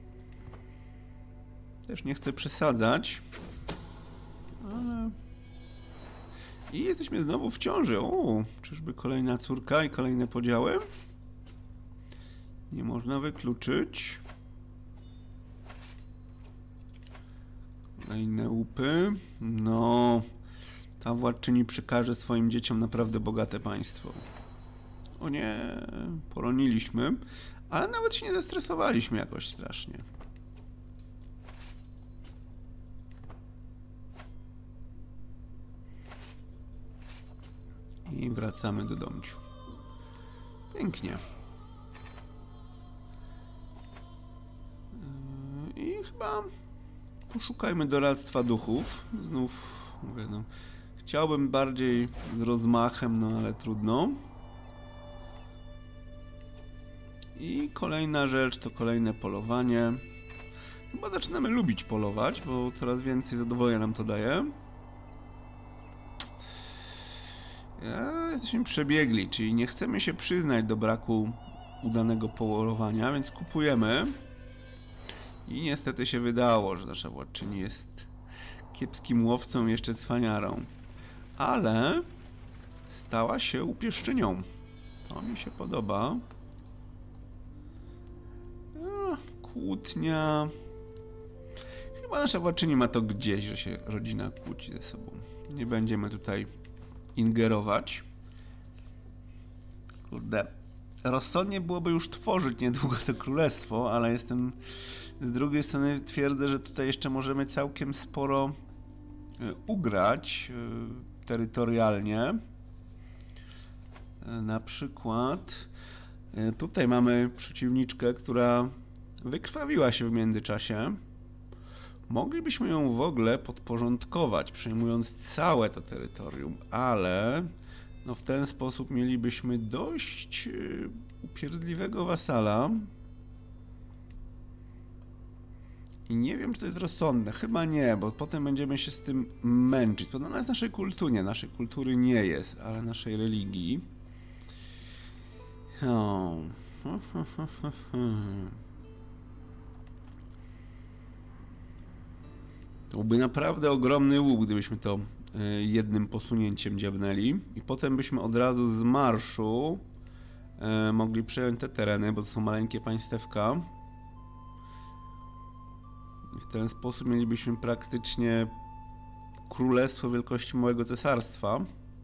Też nie chcę przesadzać. Ale... I jesteśmy znowu w ciąży. O, czyżby kolejna córka i kolejne podziały? Nie można wykluczyć. Kolejne łupy. No, ta władczyni przekaże swoim dzieciom naprawdę bogate państwo. O nie, poroniliśmy, ale nawet się nie zestresowaliśmy jakoś strasznie. I wracamy do domciu. Pięknie. I chyba poszukajmy doradztwa duchów. Znów mówię, no, chciałbym bardziej z rozmachem, no ale trudno. I kolejna rzecz to kolejne polowanie. Chyba zaczynamy lubić polować, bo coraz więcej zadowolenia nam to daje. Ja, jesteśmy przebiegli, czyli nie chcemy się przyznać do braku udanego polowania, więc kupujemy. I niestety się wydało, że nasza władczyni jest kiepskim łowcą, jeszcze cwaniarą. Ale stała się upieszczynią. To mi się podoba. A, kłótnia. Chyba nasza władczyni ma to gdzieś, że się rodzina kłóci ze sobą. Nie będziemy tutaj ingerować. Kurde. Rozsądnie byłoby już tworzyć niedługo to królestwo, ale jestem... Z drugiej strony twierdzę, że tutaj jeszcze możemy całkiem sporo ugrać terytorialnie. Na przykład tutaj mamy przeciwniczkę, która wykrwawiła się w międzyczasie. Moglibyśmy ją w ogóle podporządkować, przejmując całe to terytorium, ale no w ten sposób mielibyśmy dość upierdliwego wasala. I nie wiem, czy to jest rozsądne. Chyba nie, bo potem będziemy się z tym męczyć. To na naszej kulturze, naszej kultury nie jest, ale naszej religii. O. To byłby naprawdę ogromny łuk, gdybyśmy to jednym posunięciem dziabnęli. I potem byśmy od razu z marszu mogli przejąć te tereny, bo to są maleńkie państewka. I w ten sposób mielibyśmy praktycznie królestwo wielkości małego cesarstwa.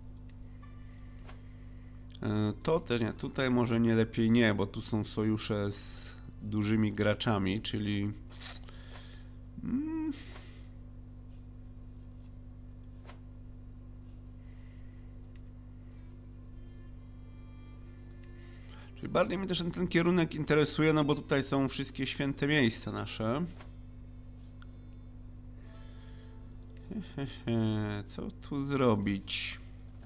To też nie, tutaj może nie lepiej nie, bo tu są sojusze z dużymi graczami, czyli... Hmm. Czyli bardziej mnie też ten, ten kierunek interesuje, no bo tutaj są wszystkie święte miejsca nasze. Co tu zrobić?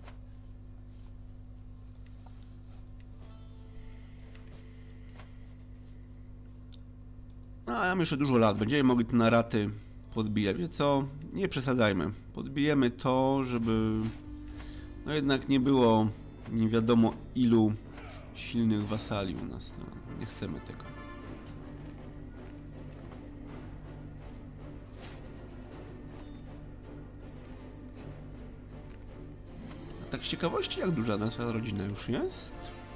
No, a ja mam jeszcze dużo lat. Będziemy mogli te na raty podbijać. Wiecie co? Nie przesadzajmy. Podbijemy to, żeby no jednak nie było nie wiadomo ilu silnych wasali u nas. No, nie chcemy tego. Tak z ciekawości, jak duża nasza rodzina już jest?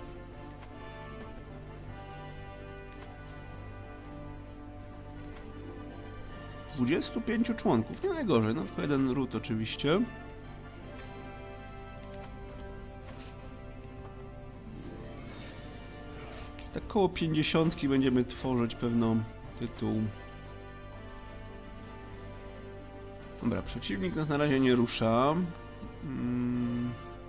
dwudziestu pięciu członków, nie najgorzej, no tylko jeden ród oczywiście. Tak koło pięćdziesiątki będziemy tworzyć pewno tytuł. Dobra, przeciwnik nas na razie nie rusza. Hmm.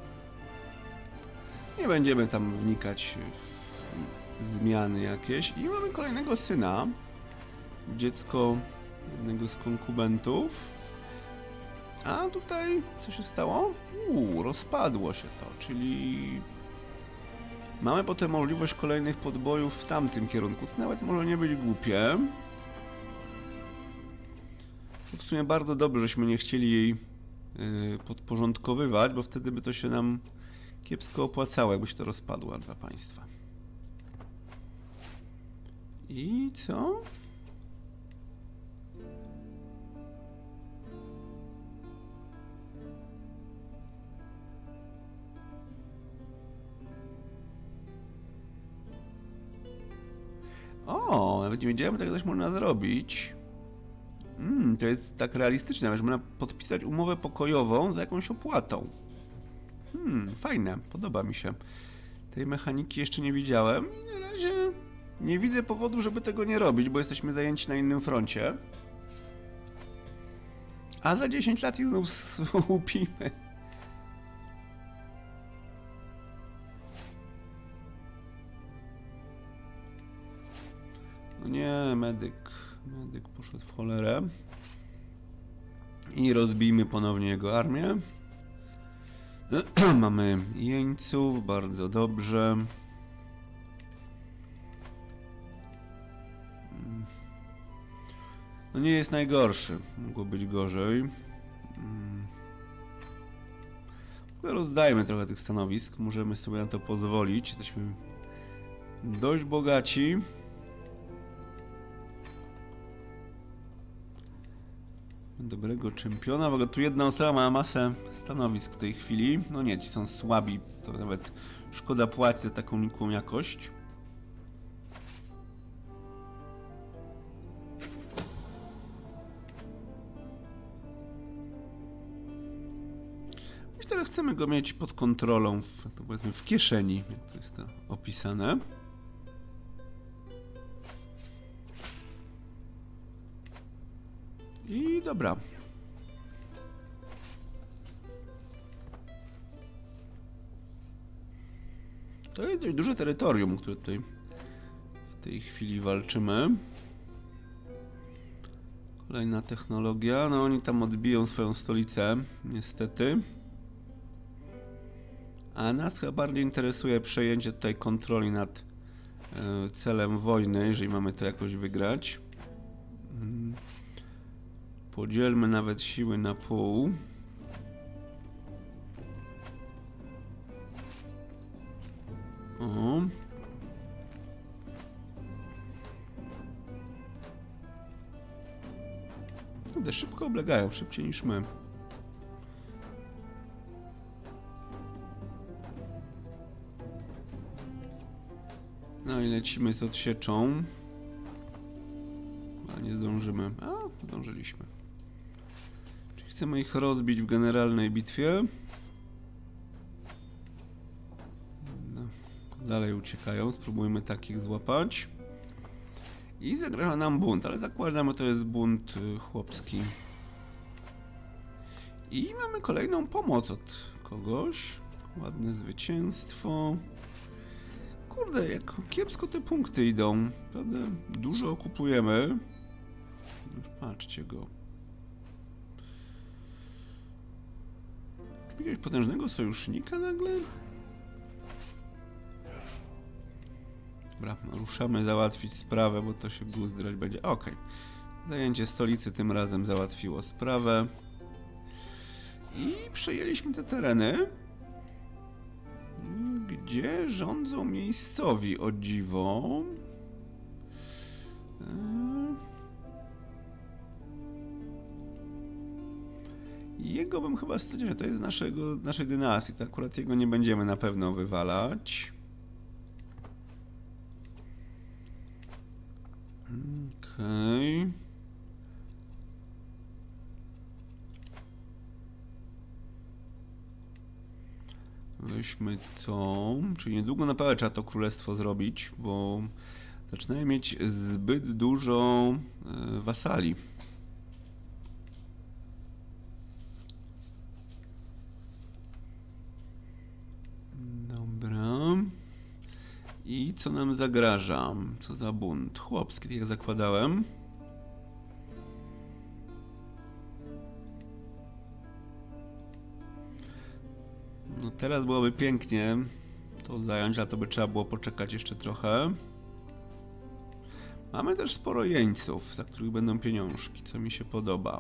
Nie będziemy tam wnikać w zmiany jakieś. I mamy kolejnego syna. Dziecko jednego z konkubentów. A tutaj co się stało? Uuu, rozpadło się to, czyli mamy potem możliwość kolejnych podbojów w tamtym kierunku, co nawet może nie być głupie. W sumie bardzo dobrze, żeśmy nie chcieli jej yy, podporządkowywać, bo wtedy by to się nam kiepsko opłacało, jakby się to rozpadło na dwa państwa. I co? O, nawet nie wiedziałem, że tak coś można zrobić. Mm, to jest tak realistyczne, że można podpisać umowę pokojową za jakąś opłatą. Hmm, fajne, podoba mi się. Tej mechaniki jeszcze nie widziałem i na razie nie widzę powodu, żeby tego nie robić, bo jesteśmy zajęci na innym froncie. A za dziesięć lat ich znów słupimy. No nie, medyk. Medyk poszedł w cholerę. I rozbijmy ponownie jego armię. Mamy jeńców, bardzo dobrze. No nie jest najgorszy. Mogło być gorzej. Hmm. Rozdajmy trochę tych stanowisk. Możemy sobie na to pozwolić. Jesteśmy dość bogaci. Dobrego czempiona. W ogóle tu jedna osoba ma masę stanowisk w tej chwili. No nie, ci są słabi. To nawet szkoda płacić za taką nikłą jakość. Myślę, że chcemy go mieć pod kontrolą, w, to powiedzmy w kieszeni, jak to jest to opisane. I dobra. To jest dość duże terytorium, które tutaj w tej chwili walczymy. Kolejna technologia. No oni tam odbiją swoją stolicę, niestety. A nas chyba bardziej interesuje przejęcie tutaj kontroli nad e, celem wojny, jeżeli mamy to jakoś wygrać. Hmm. Podzielmy nawet siły na pół. O. Kurde, szybko oblegają, szybciej niż my. No i lecimy z odsieczą. A nie zdążymy. A, zdążyliśmy. Czyli chcemy ich rozbić w generalnej bitwie. No, dalej uciekają. Spróbujmy takich złapać. I zagraża nam bunt, ale zakładamy, to jest bunt chłopski. I mamy kolejną pomoc od kogoś. Ładne zwycięstwo. Kurde, jak kiepsko te punkty idą. Prawda? Dużo okupujemy. Patrzcie go. Czy jakiegoś potężnego sojusznika nagle? Dobra, ruszamy załatwić sprawę, bo to się guzdrać będzie. Okej. Okay. Zajęcie stolicy tym razem załatwiło sprawę. I przejęliśmy te tereny, gdzie rządzą miejscowi, o dziwo. Jego bym chyba stwierdził, że to jest naszego, naszej dynastii, to akurat jego nie będziemy na pewno wywalać. Okej. Okay. Weźmy to, czyli niedługo naprawdę trzeba to królestwo zrobić, bo zaczynają mieć zbyt dużo e, wasali. Dobra. I co nam zagraża? Co za bunt? Chłopski, tak jak zakładałem. No teraz byłoby pięknie to zająć, ale to by trzeba było poczekać jeszcze trochę. Mamy też sporo jeńców, za których będą pieniążki, co mi się podoba.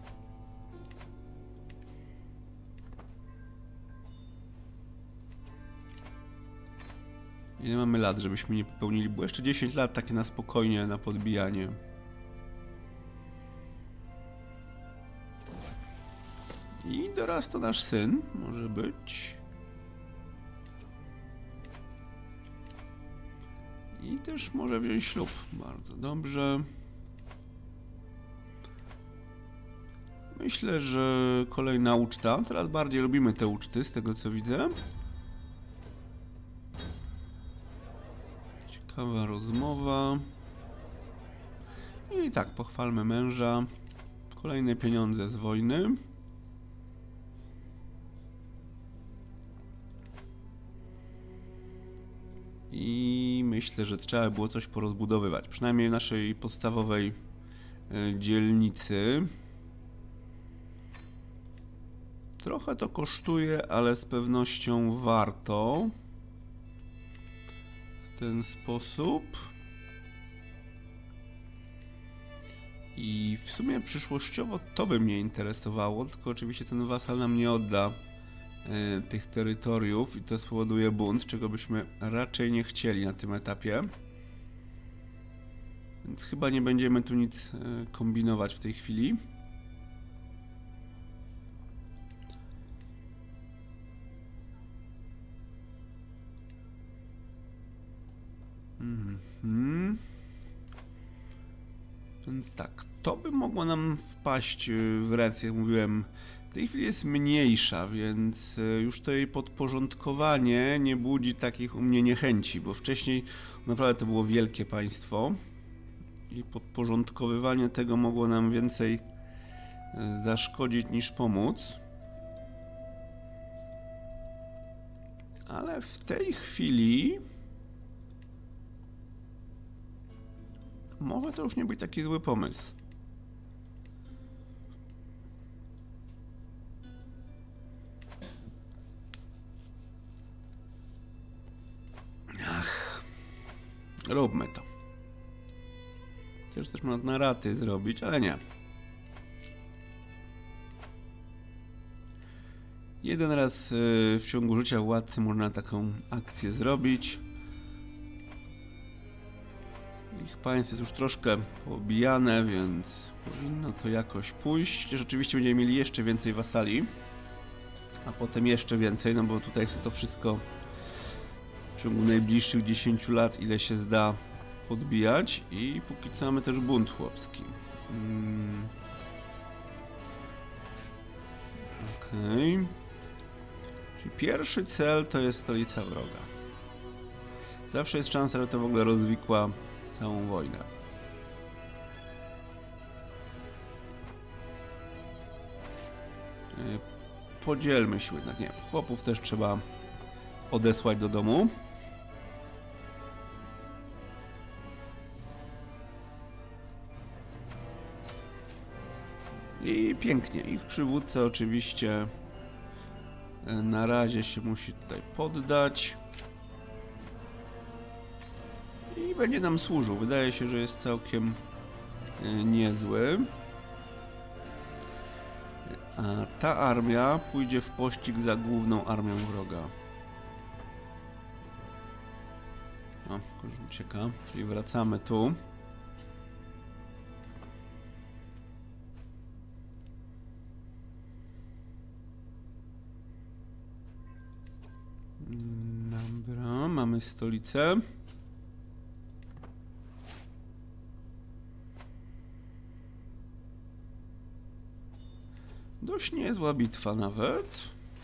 Ile mamy lat, żebyśmy nie popełnili? Było jeszcze dziesięć lat takie na spokojnie, na podbijanie. I dorasta nasz syn, może być. I też może wziąć ślub. Bardzo dobrze. Myślę, że kolejna uczta. Teraz bardziej lubimy te uczty, z tego co widzę. Ciekawa rozmowa. I tak, pochwalmy męża. Kolejne pieniądze z wojny. I myślę, że trzeba było coś porozbudowywać. Przynajmniej w naszej podstawowej dzielnicy. Trochę to kosztuje, ale z pewnością warto. W ten sposób. I w sumie przyszłościowo to by mnie interesowało, tylko oczywiście ten wasal nam nie odda y, tych terytoriów i to spowoduje bunt, czego byśmy raczej nie chcieli na tym etapie. Więc chyba nie będziemy tu nic y, kombinować w tej chwili. Mhm. Więc tak, to by mogło nam wpaść w ręce, jak mówiłem. W tej chwili jest mniejsza, więc już to jej podporządkowanie nie budzi takich u mnie niechęci, bo wcześniej naprawdę to było wielkie państwo i podporządkowywanie tego mogło nam więcej zaszkodzić niż pomóc. Ale w tej chwili może to już nie być taki zły pomysł. Ach, róbmy to. Też też można na raty zrobić, ale nie. Jeden raz w ciągu życia władcy można taką akcję zrobić. Ich państwo jest już troszkę poobijane, więc powinno to jakoś pójść. Rzeczywiście będziemy mieli jeszcze więcej wasali, a potem jeszcze więcej, no bo tutaj jest to wszystko w ciągu najbliższych dziesięciu lat, ile się zda, podbijać. I póki co mamy też bunt chłopski. Hmm. Okej. Okay. Czyli pierwszy cel to jest stolica wroga. Zawsze jest szansa, że to w ogóle rozwikła całą wojnę. Podzielmy się jednak. Nie, chłopów też trzeba odesłać do domu. I pięknie. Ich przywódca oczywiście na razie się musi tutaj poddać. I będzie nam służył. Wydaje się, że jest całkiem niezły. A ta armia pójdzie w pościg za główną armią wroga. O, już ucieka. Czyli wracamy tu. Dobra, mamy stolicę. Dość niezła bitwa nawet.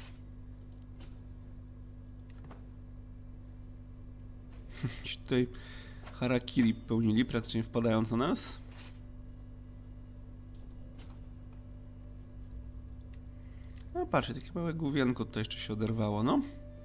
Ci tutaj harakiri pełnili, praktycznie wpadając na nas. No patrzcie, takie małe główienko tutaj jeszcze się oderwało, no.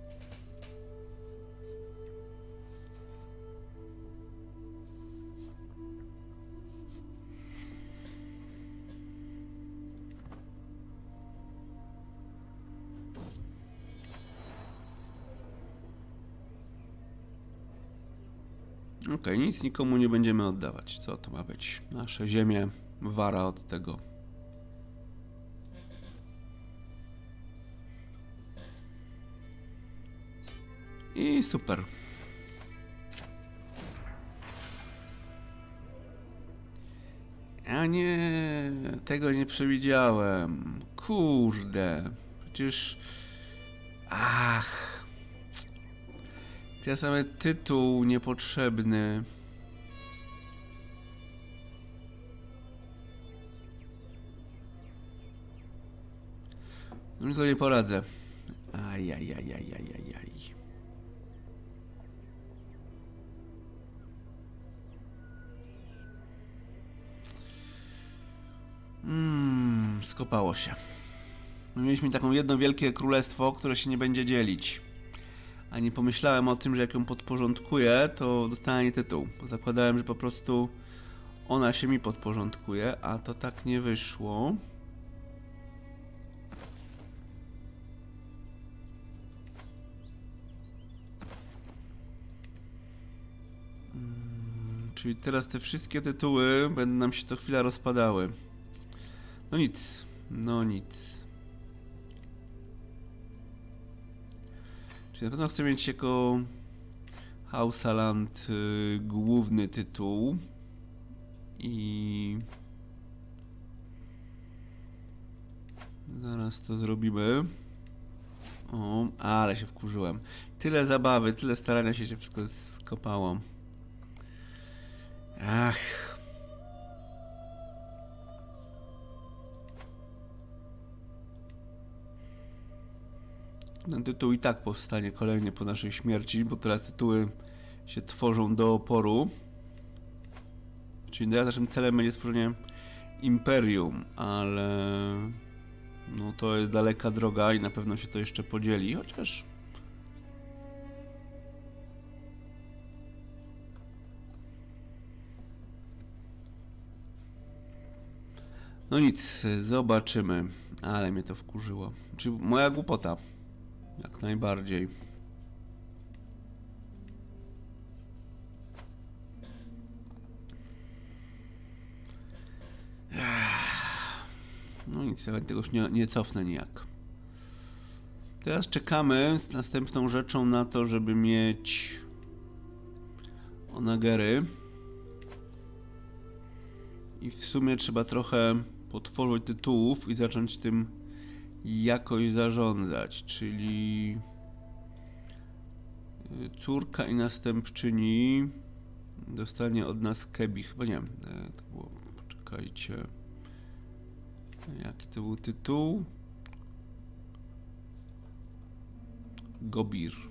Okej, okay, nic nikomu nie będziemy oddawać. Co to ma być? Nasze ziemie, wara od tego. I super. A nie, tego nie przewidziałem. Kurde. Przecież... Ach... Ten sam tytuł niepotrzebny. Już sobie poradzę. Ajajajajajajaj. Mmm, skopało się. Mieliśmy taką jedno wielkie królestwo, które się nie będzie dzielić. A nie pomyślałem o tym, że jak ją podporządkuję, to dostanie tytuł. Bo zakładałem, że po prostu ona się mi podporządkuje, a to tak nie wyszło. czyli teraz te wszystkie tytuły będą nam się co chwila rozpadały. No nic, no nic. Czyli na pewno chcę mieć jako Hausaland y, główny tytuł. I zaraz to zrobimy. O, ale się wkurzyłem. Tyle zabawy, tyle starania się, się wszystko skopało. Ach. Ten tytuł i tak powstanie kolejnie po naszej śmierci, bo teraz tytuły się tworzą do oporu. Czyli naszym celem będzie stworzenie imperium, ale no to jest daleka droga i na pewno się to jeszcze podzieli, chociaż no nic, zobaczymy, ale mnie to wkurzyło. Czy moja głupota? Jak najbardziej. No nic, ja tego już nie, nie cofnę nijak. Teraz czekamy z następną rzeczą na to, żeby mieć onagery. I w sumie trzeba trochę potworzyć tytułów i zacząć tym jakoś zarządzać, czyli córka i następczyni dostanie od nas Kebi, chyba nie wiem, to było, poczekajcie, jaki to był tytuł? Gobir.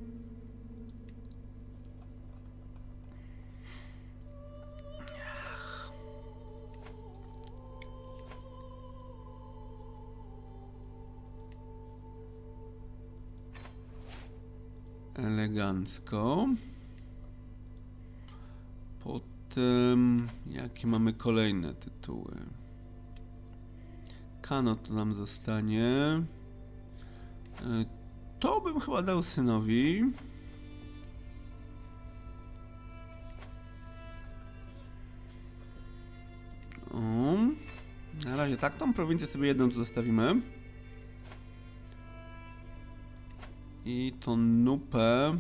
Elegancko. Potem jakie mamy kolejne tytuły? Kano to nam zostanie. To bym chyba dał synowi. O. Na razie tak, tą prowincję sobie jedną tu zostawimy. I tą nupę.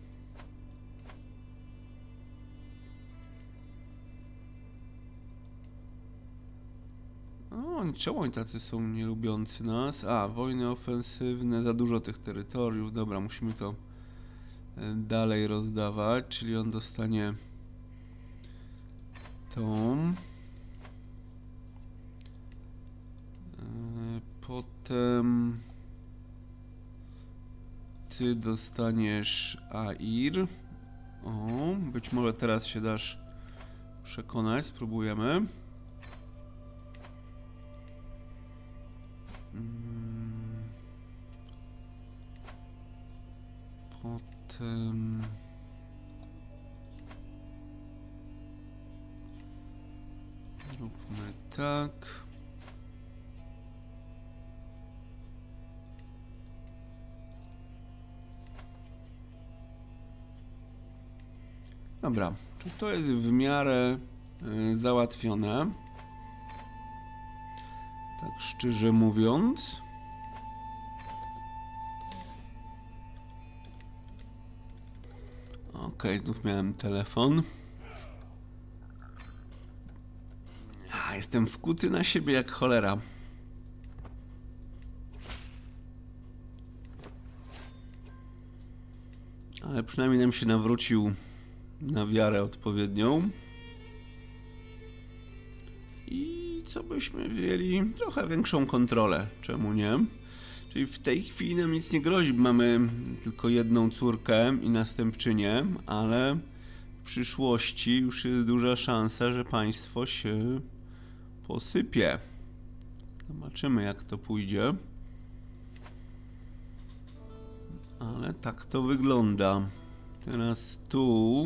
O, czemu oni tacy są nielubiący nas? A, wojny ofensywne, za dużo tych terytoriów. Dobra, musimy to dalej rozdawać, czyli on dostanie tą. Potem ty dostaniesz Air. O, być może teraz się dasz przekonać, spróbujemy. Potem zróbmy tak. Dobra, czy to jest w miarę y, załatwione? Tak szczerze mówiąc. Okej, okay, znów miałem telefon. A, jestem wkuty na siebie jak cholera. Ale przynajmniej nam się nawrócił na wiarę odpowiednią. I co byśmy wzięli? Trochę większą kontrolę, czemu nie? Czyli w tej chwili nam nic nie grozi, mamy tylko jedną córkę i następczynię, ale w przyszłości już jest duża szansa, że państwo się posypie. Zobaczymy, jak to pójdzie. Ale tak to wygląda. Teraz tu...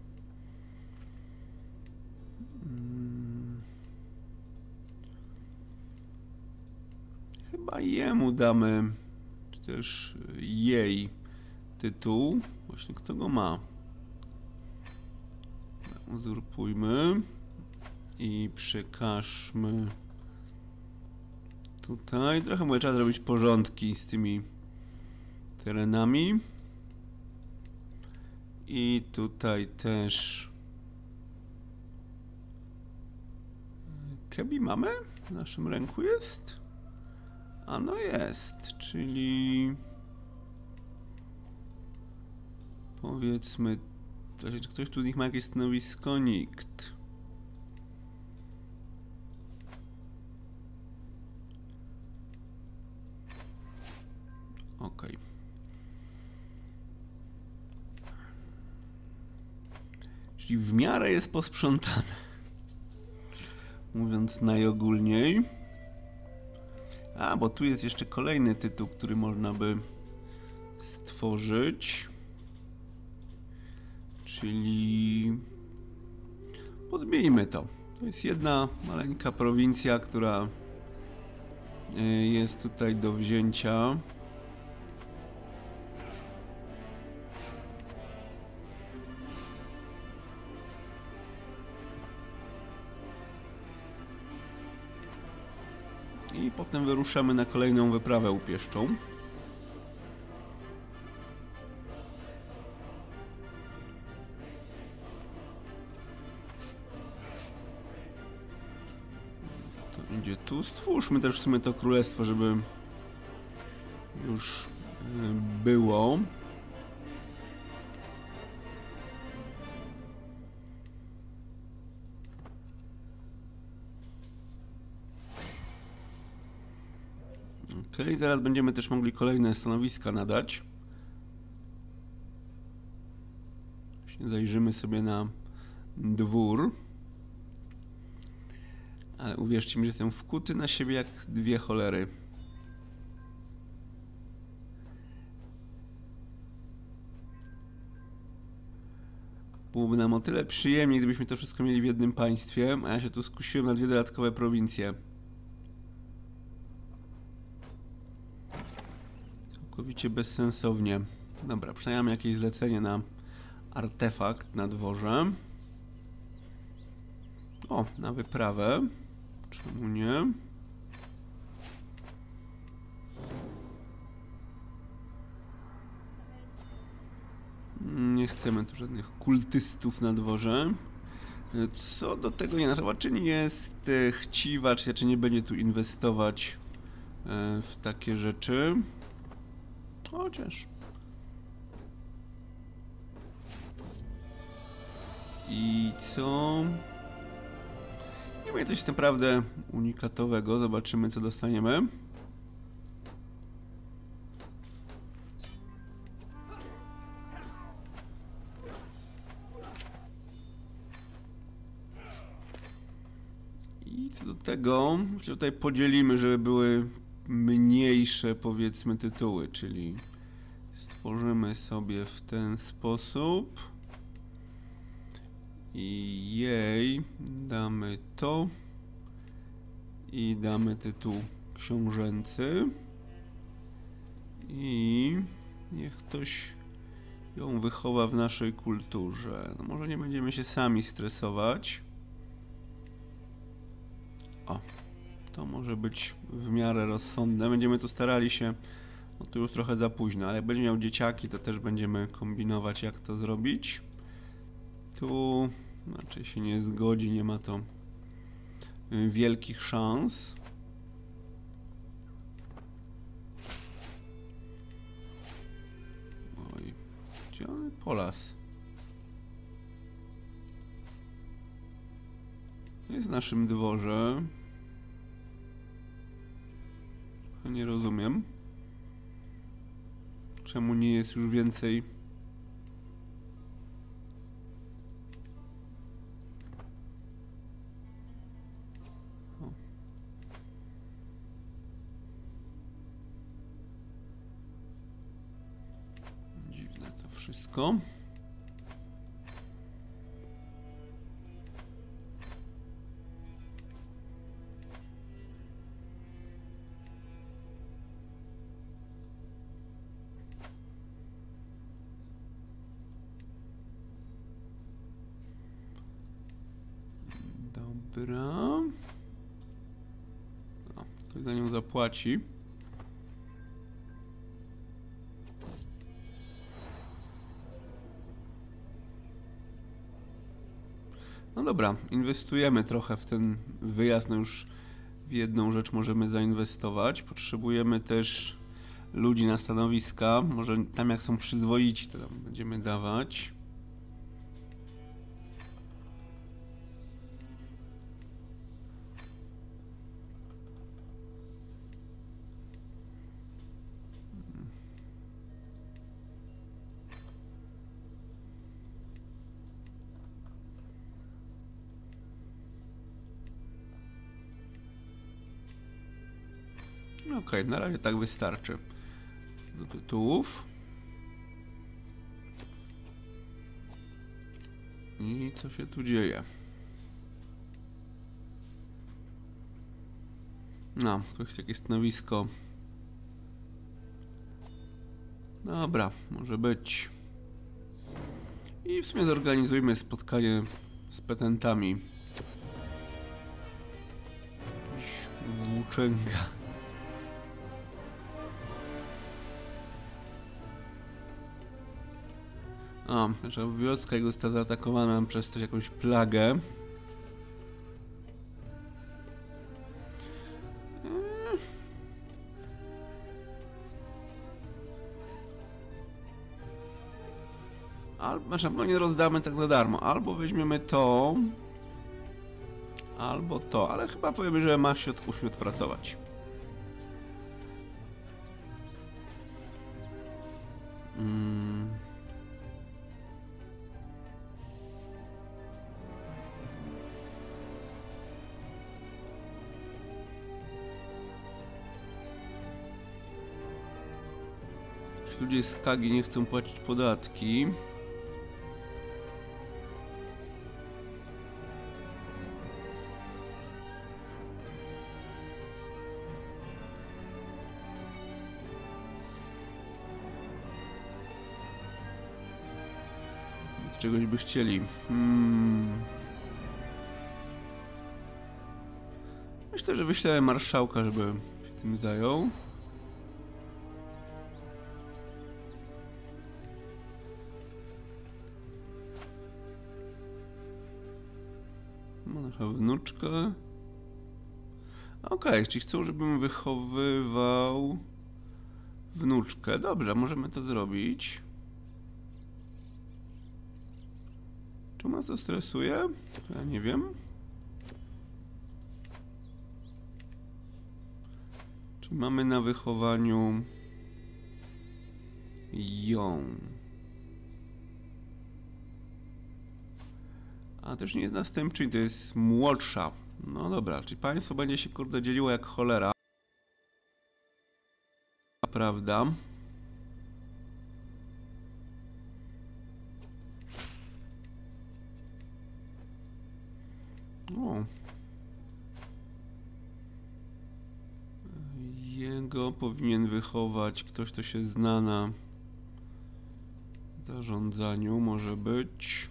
Chyba jemu damy, czy też jej tytuł. Właśnie kto go ma? uzurpujmy i przekażmy tutaj. Trochę mówię, trzeba zrobić porządki z tymi terenami. I tutaj też Kebi mamy? W naszym ręku jest? A no jest, czyli powiedzmy, czy ktoś tu z nich ma jakieś stanowisko? Nikt. Okej. Okay. Czyli w miarę jest posprzątane. Mówiąc najogólniej. A, bo tu jest jeszcze kolejny tytuł, który można by stworzyć. Czyli podbijmy to. To jest jedna maleńka prowincja, która jest tutaj do wzięcia. I potem wyruszamy na kolejną wyprawę upieszczą. To idzie tu. Stwórzmy też w sumie to królestwo, żeby już było. Ok, zaraz będziemy też mogli kolejne stanowiska nadać. Zajrzymy sobie na dwór. Ale uwierzcie mi, że jestem wkuty na siebie jak dwie cholery. Byłoby nam o tyle przyjemniej, gdybyśmy to wszystko mieli w jednym państwie, a ja się tu skusiłem na dwie dodatkowe prowincje. Całkowicie bezsensownie. Dobra, przynajmniej mam jakieś zlecenie na artefakt na dworze. O, na wyprawę. Czemu nie? Nie chcemy tu żadnych kultystów na dworze. Co do tego nie nasza, czy nie jest chciwa, czy, czy nie będzie tu inwestować w takie rzeczy. Chociaż. I co? Nie ma coś naprawdę unikatowego. Zobaczymy, co dostaniemy. I co do tego, myślę, że tutaj podzielimy, żeby były mniejsze, powiedzmy, tytuły, czyli stworzymy sobie w ten sposób i jej damy to i damy tytuł książęcy i niech ktoś ją wychowa w naszej kulturze. No może nie będziemy się sami stresować. O, to może być w miarę rozsądne. Będziemy tu starali się, no to już trochę za późno, ale jak będzie miał dzieciaki, to też będziemy kombinować, jak to zrobić. Tu raczej się nie zgodzi, nie ma to wielkich szans. Oj, gdzie on? Polas. Jest w naszym dworze. Nie rozumiem. Czemu nie jest już więcej? O. Dziwne to wszystko. Dobra. O, ktoś za nią zapłaci. No dobra, inwestujemy trochę w ten wyjazd. No już w jedną rzecz możemy zainwestować. Potrzebujemy też ludzi na stanowiska. Może tam jak są przyzwoici, to tam będziemy dawać. Okej, okay, na razie tak wystarczy. Do tytułów. I co się tu dzieje? No, to jest jakieś stanowisko. Dobra, może być. I w sumie zorganizujmy spotkanie z petentami. Włóczęga. O, nasza wioska jego została zaatakowana przez coś, jakąś plagę. Albo, znaczy, no nie rozdamy tak za darmo. Albo weźmiemy to, albo to, ale chyba powiemy, że ma się musi odpracować. Hmm. Ludzie z Kagi nie chcą płacić podatki. Czegoś by chcieli. Hmm. Myślę, że wyślę marszałka, żeby się tym zajął. Nasza wnuczka. Okej, okay, czyli chcą, żebym wychowywał wnuczkę. Dobrze, możemy to zrobić. Czy nas to stresuje? Ja nie wiem. Czyli mamy na wychowaniu ją. A też nie jest następczyni, to jest młodsza. No dobra, czyli państwo będzie się kurde dzieliło jak cholera. Prawda? O. Jego powinien wychować ktoś, kto się zna na zarządzaniu, może być.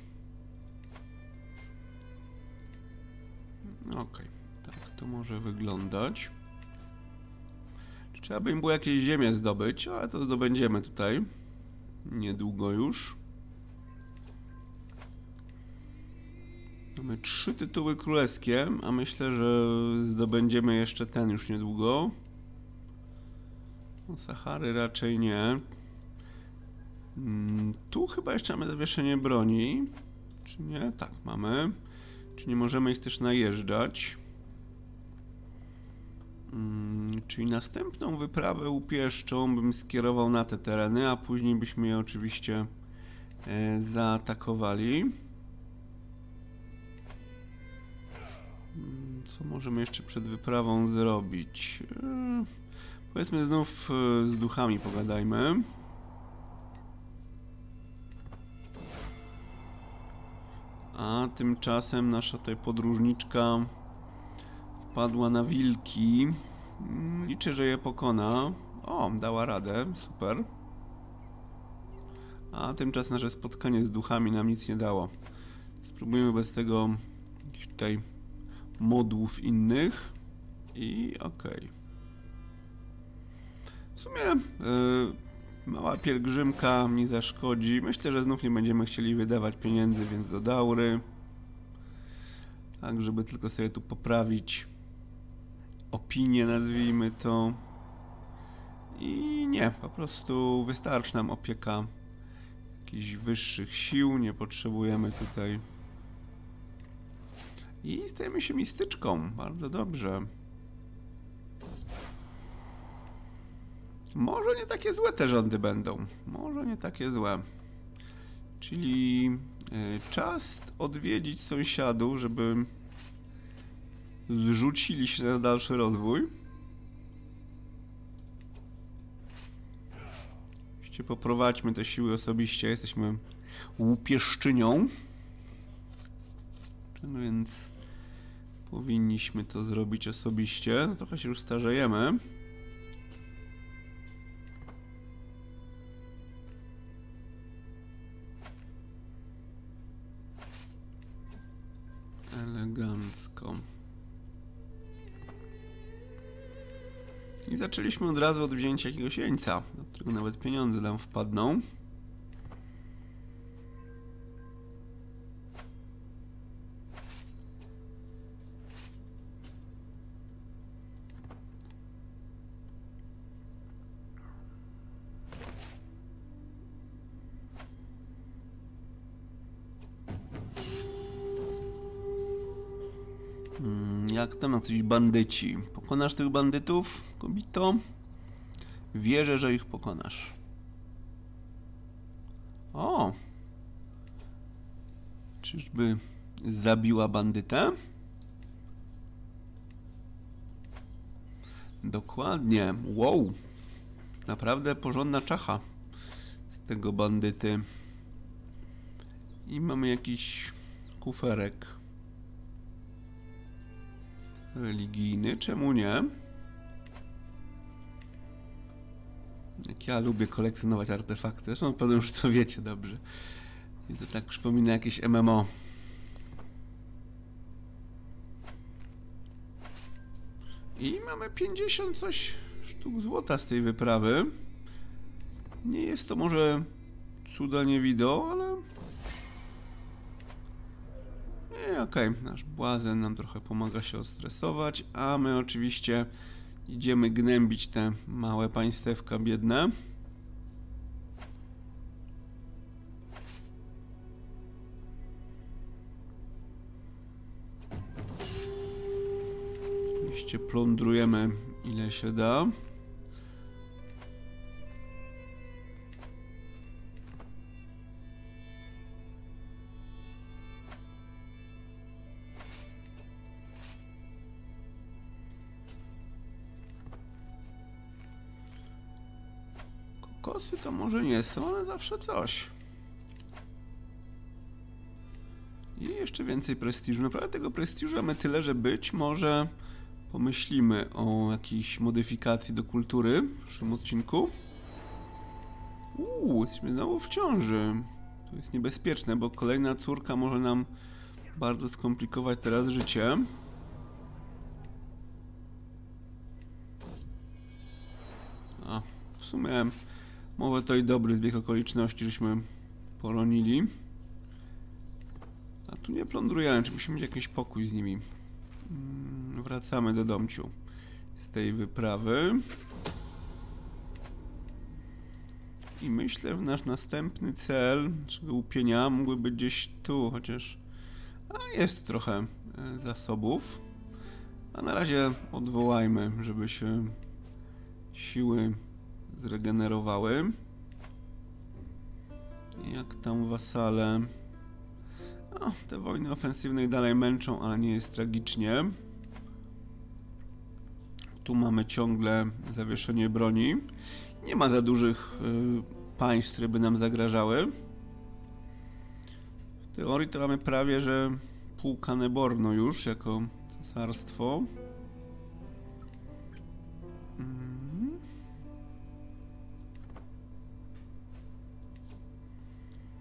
Okej, okay. Tak to może wyglądać. Trzeba by im było jakieś ziemię zdobyć, ale to zdobędziemy tutaj niedługo już. Mamy trzy tytuły królewskie, a myślę, że zdobędziemy jeszcze ten już niedługo. No, Sahary raczej nie. Hmm, tu chyba jeszcze mamy zawieszenie broni. Czy nie? Tak, mamy. Czy nie możemy ich też najeżdżać? Hmm, czyli następną wyprawę upieszczą bym skierował na te tereny, a później byśmy je oczywiście e, zaatakowali. Hmm, co możemy jeszcze przed wyprawą zrobić? E, powiedzmy znów e, z duchami pogadajmy. A tymczasem nasza tutaj podróżniczka wpadła na wilki. Liczę, że je pokona. O, dała radę, super. A tymczasem nasze spotkanie z duchami nam nic nie dało. Spróbujemy bez tego jakiś tutaj modłów innych i okej. Okay. W sumie yy, mała pielgrzymka mi zaszkodzi. Myślę, że znów nie będziemy chcieli wydawać pieniędzy, więc do Daury. Tak, żeby tylko sobie tu poprawić opinię, nazwijmy to. I nie, po prostu wystarczy nam opieka jakichś wyższych sił, nie potrzebujemy tutaj. I stajemy się mistyczką, bardzo dobrze. Może nie takie złe te rządy będą, może nie takie złe. Czyli y, czas odwiedzić sąsiadów, żeby zrzucili się na dalszy rozwój. Oczywiście poprowadźmy te siły osobiście, jesteśmy łupieszczynią. No więc powinniśmy to zrobić osobiście. No, trochę się już starzejemy. Elegancko. I zaczęliśmy od razu od wzięcia jakiegoś jeńca, do którego nawet pieniądze nam wpadną. Jak tam jacyś bandyci? Pokonasz tych bandytów, kobito? Wierzę, że ich pokonasz. O! Czyżby zabiła bandytę? Dokładnie. Wow! Naprawdę porządna czacha z tego bandyty. I mamy jakiś kuferek religijny, czemu nie? Jak ja lubię kolekcjonować artefakty, zresztą pewnie już to wiecie dobrze. I to tak przypomina jakieś M M O. I mamy pięćdziesiąt coś sztuk złota z tej wyprawy. Nie jest to może cuda nie wido, ale... Nie, okej, okay. Nasz błazen nam trochę pomaga się ostresować, a my oczywiście idziemy gnębić te małe państewka biedne. Oczywiście plądrujemy ile się da. Kokosy to może nie są, ale zawsze coś. I jeszcze więcej prestiżu. Naprawdę tego prestiżu mamy tyle, że być może pomyślimy o jakiejś modyfikacji do kultury w przyszłym odcinku. Uuu, jesteśmy znowu w ciąży. To jest niebezpieczne, bo kolejna córka może nam bardzo skomplikować teraz życie. A, w sumie może to i dobry zbieg okoliczności, żeśmy poronili. A tu nie plądrujemy, czy musimy mieć jakiś pokój z nimi. Hmm, wracamy do domciu z tej wyprawy. I myślę, że nasz następny cel naszego łupienia mógłby być gdzieś tu, chociaż a jest trochę zasobów. A na razie odwołajmy, żeby się siły zregenerowały. Jak tam wasale? O, te wojny ofensywne ich dalej męczą, ale nie jest tragicznie. Tu mamy ciągle zawieszenie broni. Nie ma za dużych y, państw, które by nam zagrażały. W teorii to mamy prawie, że pół Kaneborno już jako cesarstwo. Mm.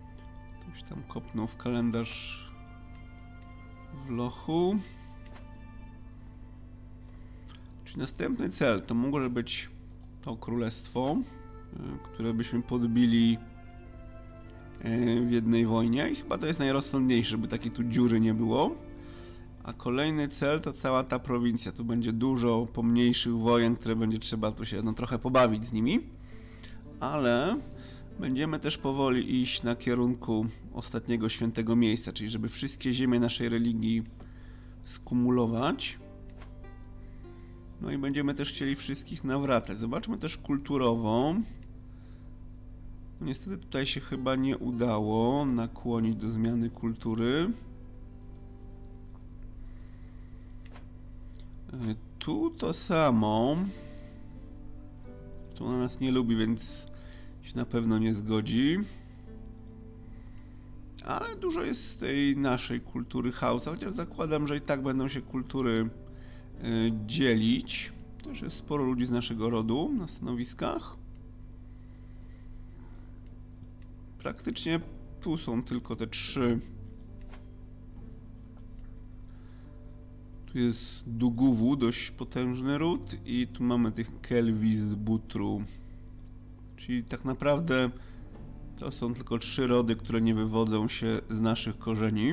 Ktoś tam kopnął w kalendarz w lochu. Czyli następny cel to może być to królestwo, które byśmy podbili w jednej wojnie i chyba to jest najrozsądniejsze, żeby takiej tu dziury nie było. A kolejny cel to cała ta prowincja. Tu będzie dużo pomniejszych wojen, które będzie trzeba tu się no, trochę pobawić z nimi. Ale będziemy też powoli iść na kierunku ostatniego świętego miejsca, czyli żeby wszystkie ziemie naszej religii skumulować. No i będziemy też chcieli wszystkich nawracać. Zobaczmy też kulturową. No niestety tutaj się chyba nie udało nakłonić do zmiany kultury. Tu to samo. Tu ona nas nie lubi, więc się na pewno nie zgodzi. Ale dużo jest z tej naszej kultury chaosu, chociaż zakładam, że i tak będą się kultury y, dzielić. Też jest sporo ludzi z naszego rodu na stanowiskach. Praktycznie tu są tylko te trzy. Tu jest Duguwu, dość potężny ród, i tu mamy tych Kelwi z Butru. Czyli tak naprawdę to są tylko trzy rody, które nie wywodzą się z naszych korzeni.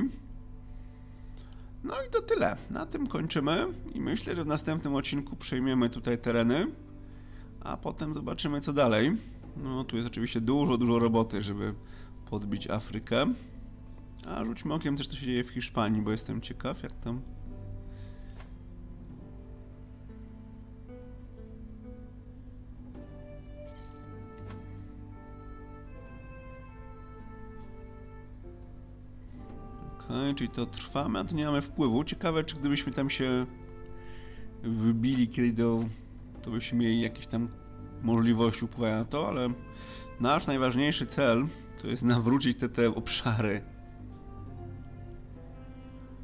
No i to tyle. Na tym kończymy i myślę, że w następnym odcinku przejmiemy tutaj tereny, a potem zobaczymy co dalej. No tu jest oczywiście dużo, dużo roboty, żeby podbić Afrykę. A rzućmy okiem też co się dzieje w Hiszpanii, bo jestem ciekaw jak tam... Okej, czyli to trwamy, a to nie mamy wpływu. Ciekawe, czy gdybyśmy tam się wybili kiedyś do... to byśmy mieli jakieś tam możliwości wpływania na to, ale nasz najważniejszy cel to jest nawrócić te, te obszary.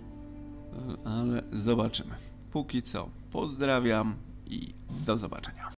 Ale zobaczymy. Póki co pozdrawiam i do zobaczenia.